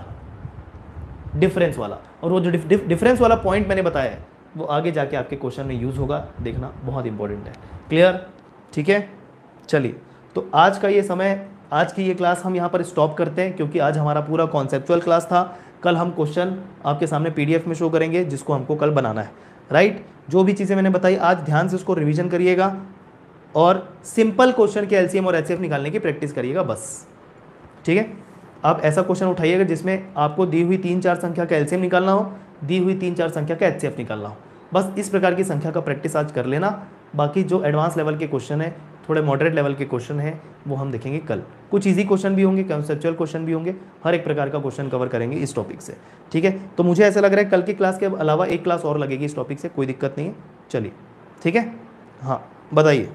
डिफरेंस वाला। और वो जो डिफरेंस वाला पॉइंट मैंने बताया है वो आगे जाके आपके क्वेश्चन में यूज़ होगा, देखना बहुत इंपॉर्टेंट है। क्लियर? ठीक है, चलिए तो आज का ये समय, आज की ये क्लास हम यहाँ पर स्टॉप करते हैं, क्योंकि आज हमारा पूरा कॉन्सेप्चुअल क्लास था। कल हम क्वेश्चन आपके सामने पीडीएफ में शो करेंगे जिसको हमको कल बनाना है, राइट? जो भी चीज़ें मैंने बताई आज ध्यान से उसको रिविजन करिएगा और सिंपल क्वेश्चन के एलसीएम और एचसीएफ निकालने की प्रैक्टिस करिएगा बस। ठीक है, आप ऐसा क्वेश्चन उठाइएगा जिसमें आपको दी हुई तीन चार संख्या का एलसीएम निकालना हो, दी हुई तीन चार संख्या का एचसीएफ निकालना हो। बस इस प्रकार की संख्या का प्रैक्टिस आज कर लेना। बाकी जो एडवांस लेवल के क्वेश्चन है, थोड़े मॉडरेट लेवल के क्वेश्चन है, वो हम देखेंगे कल। कुछ इजी क्वेश्चन भी होंगे, कंसेप्चुअल क्वेश्चन भी होंगे, हर एक प्रकार का क्वेश्चन कवर करेंगे इस टॉपिक से। ठीक है, तो मुझे ऐसा लग रहा है कल की क्लास के अलावा एक क्लास और लगेगी इस टॉपिक से, कोई दिक्कत नहीं है। चलिए ठीक है, हाँ बताइए।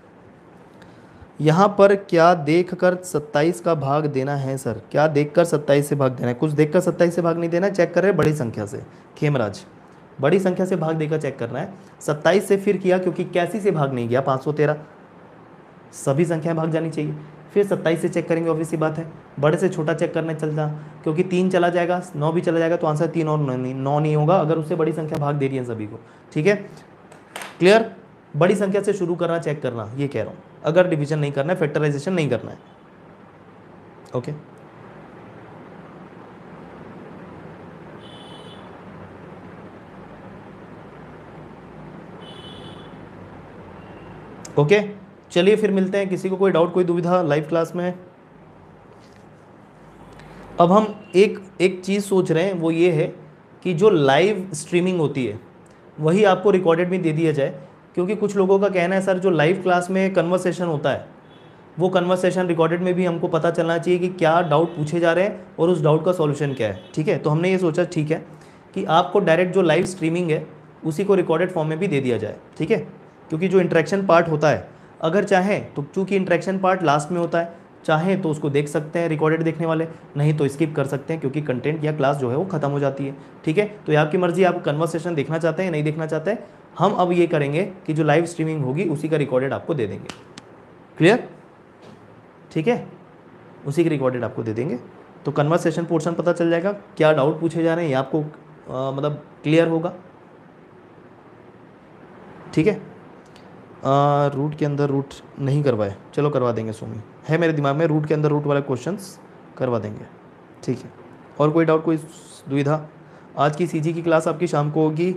यहाँ पर क्या देखकर सत्ताईस का भाग देना है सर? क्या देखकर सत्ताईस से भाग देना है? कुछ देखकर सत्ताईस से भाग नहीं देना, चेक कर रहे हैं बड़ी संख्या से। खेमराज, बड़ी संख्या से भाग देकर चेक करना है। सत्ताईस से फिर किया क्योंकि इक्यासी से भाग नहीं गया, पाँच सौ तेरह सभी संख्याएं भाग जानी चाहिए। फिर सत्ताईस से चेक करेंगे, ऑब्वियस सी बात है। बड़े से छोटा चेक करने चलता, क्योंकि तीन चला जाएगा, नौ भी चला जाएगा, तो आंसर तीन और नहीं, नौ नहीं होगा अगर उससे बड़ी संख्या भाग दे रही है सभी को। ठीक है, क्लियर? बड़ी संख्या से शुरू करना, चेक करना, ये कह रहा हूँ। अगर डिवीजन नहीं करना है, फैक्टराइजेशन नहीं करना है। ओके, ओके चलिए फिर मिलते हैं। किसी को कोई डाउट, कोई दुविधा लाइव क्लास में? अब हम एक एक चीज़ सोच रहे हैं, वो ये है कि जो लाइव स्ट्रीमिंग होती है वही आपको रिकॉर्डेड में दे दिया जाए, क्योंकि कुछ लोगों का कहना है सर जो लाइव क्लास में कन्वर्सेशन होता है वो कन्वर्सेशन रिकॉर्डेड में भी हमको पता चलना चाहिए कि क्या डाउट पूछे जा रहे हैं और उस डाउट का सॉल्यूशन क्या है। ठीक है, तो हमने ये सोचा ठीक है कि आपको डायरेक्ट जो लाइव स्ट्रीमिंग है उसी को रिकॉर्डेड फॉर्म में भी दे दिया जाए। ठीक है, क्योंकि जो इंटरेक्शन पार्ट होता है, अगर चाहे तो, चूंकि इंटरेक्शन पार्ट लास्ट में होता है, चाहे तो उसको देख सकते हैं रिकॉर्डेड देखने वाले, नहीं तो स्किप कर सकते हैं क्योंकि कंटेंट या क्लास जो है वो खत्म हो जाती है। ठीक है, तो ये आपकी मर्जी, आप कन्वर्सेशन देखना चाहते हैं नहीं देखना चाहते हैं। हम अब ये करेंगे कि जो लाइव स्ट्रीमिंग होगी उसी का रिकॉर्डेड आपको दे देंगे। क्लियर? ठीक है, उसी की रिकॉर्डेड आपको दे देंगे, तो कन्वर्सेशन पोर्शन पता चल जाएगा, क्या डाउट पूछे जा रहे हैं ये आपको आ, मतलब क्लियर होगा। ठीक है, रूट के अंदर रूट नहीं करवाए, चलो करवा देंगे सोमी, है मेरे दिमाग में रूट के अंदर रूट वाले क्वेश्चंस करवा देंगे। ठीक है, और कोई डाउट, कोई दुविधा? आज की सीजी की क्लास आपकी शाम को होगी।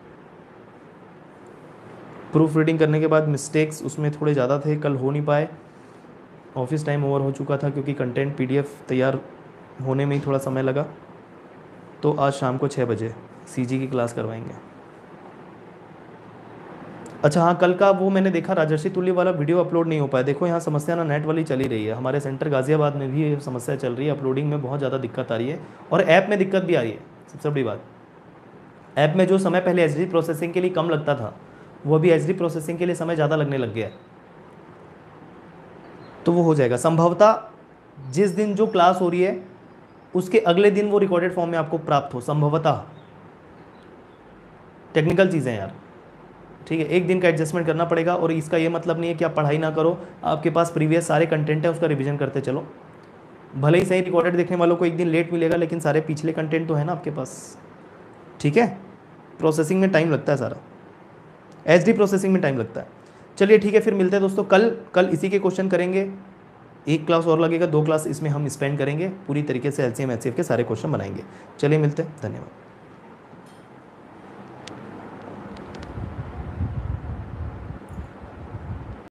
प्रूफ रीडिंग करने के बाद मिस्टेक्स उसमें थोड़े ज़्यादा थे, कल हो नहीं पाए, ऑफिस टाइम ओवर हो चुका था क्योंकि कंटेंट पीडीएफ तैयार होने में ही थोड़ा समय लगा। तो आज शाम को छः बजे सीजी की क्लास करवाएंगे। अच्छा हाँ, कल का वो मैंने देखा राजर्षि तुल्य वाला वीडियो अपलोड नहीं हो पाया। देखो यहाँ समस्या ना नेट वाली चली रही है, हमारे सेंटर गाजियाबाद में भी ये समस्या चल रही है, अपलोडिंग में बहुत ज़्यादा दिक्कत आ रही है और ऐप में दिक्कत भी आ रही है। सबसे बड़ी बात, ऐप में जो समय पहले एच डी प्रोसेसिंग के लिए कम लगता था, वो अभी एच डी प्रोसेसिंग के लिए समय ज़्यादा लगने लग गया है। तो वो हो जाएगा संभवतः, जिस दिन जो क्लास हो रही है उसके अगले दिन वो रिकॉर्डेड फॉर्म में आपको प्राप्त हो, संभवतः। टेक्निकल चीज़ें यार, ठीक है, एक दिन का एडजस्टमेंट करना पड़ेगा। और इसका ये मतलब नहीं है कि आप पढ़ाई ना करो, आपके पास प्रीवियस सारे कंटेंट है उसका रिवीजन करते चलो। भले ही सही रिकॉर्डेड देखने वालों को एक दिन लेट मिलेगा, लेकिन सारे पिछले कंटेंट तो है ना आपके पास। ठीक है, प्रोसेसिंग में टाइम लगता है, सारा एच डी प्रोसेसिंग में टाइम लगता है। चलिए ठीक है, फिर मिलते हैं दोस्तों कल। कल इसी के क्वेश्चन करेंगे, एक क्लास और लगेगा, दो क्लास इसमें हम स्पेंड करेंगे, पूरी तरीके से एलसीएम एचसीएफ के सारे क्वेश्चन बनाएंगे। चलिए मिलते हैं, धन्यवाद।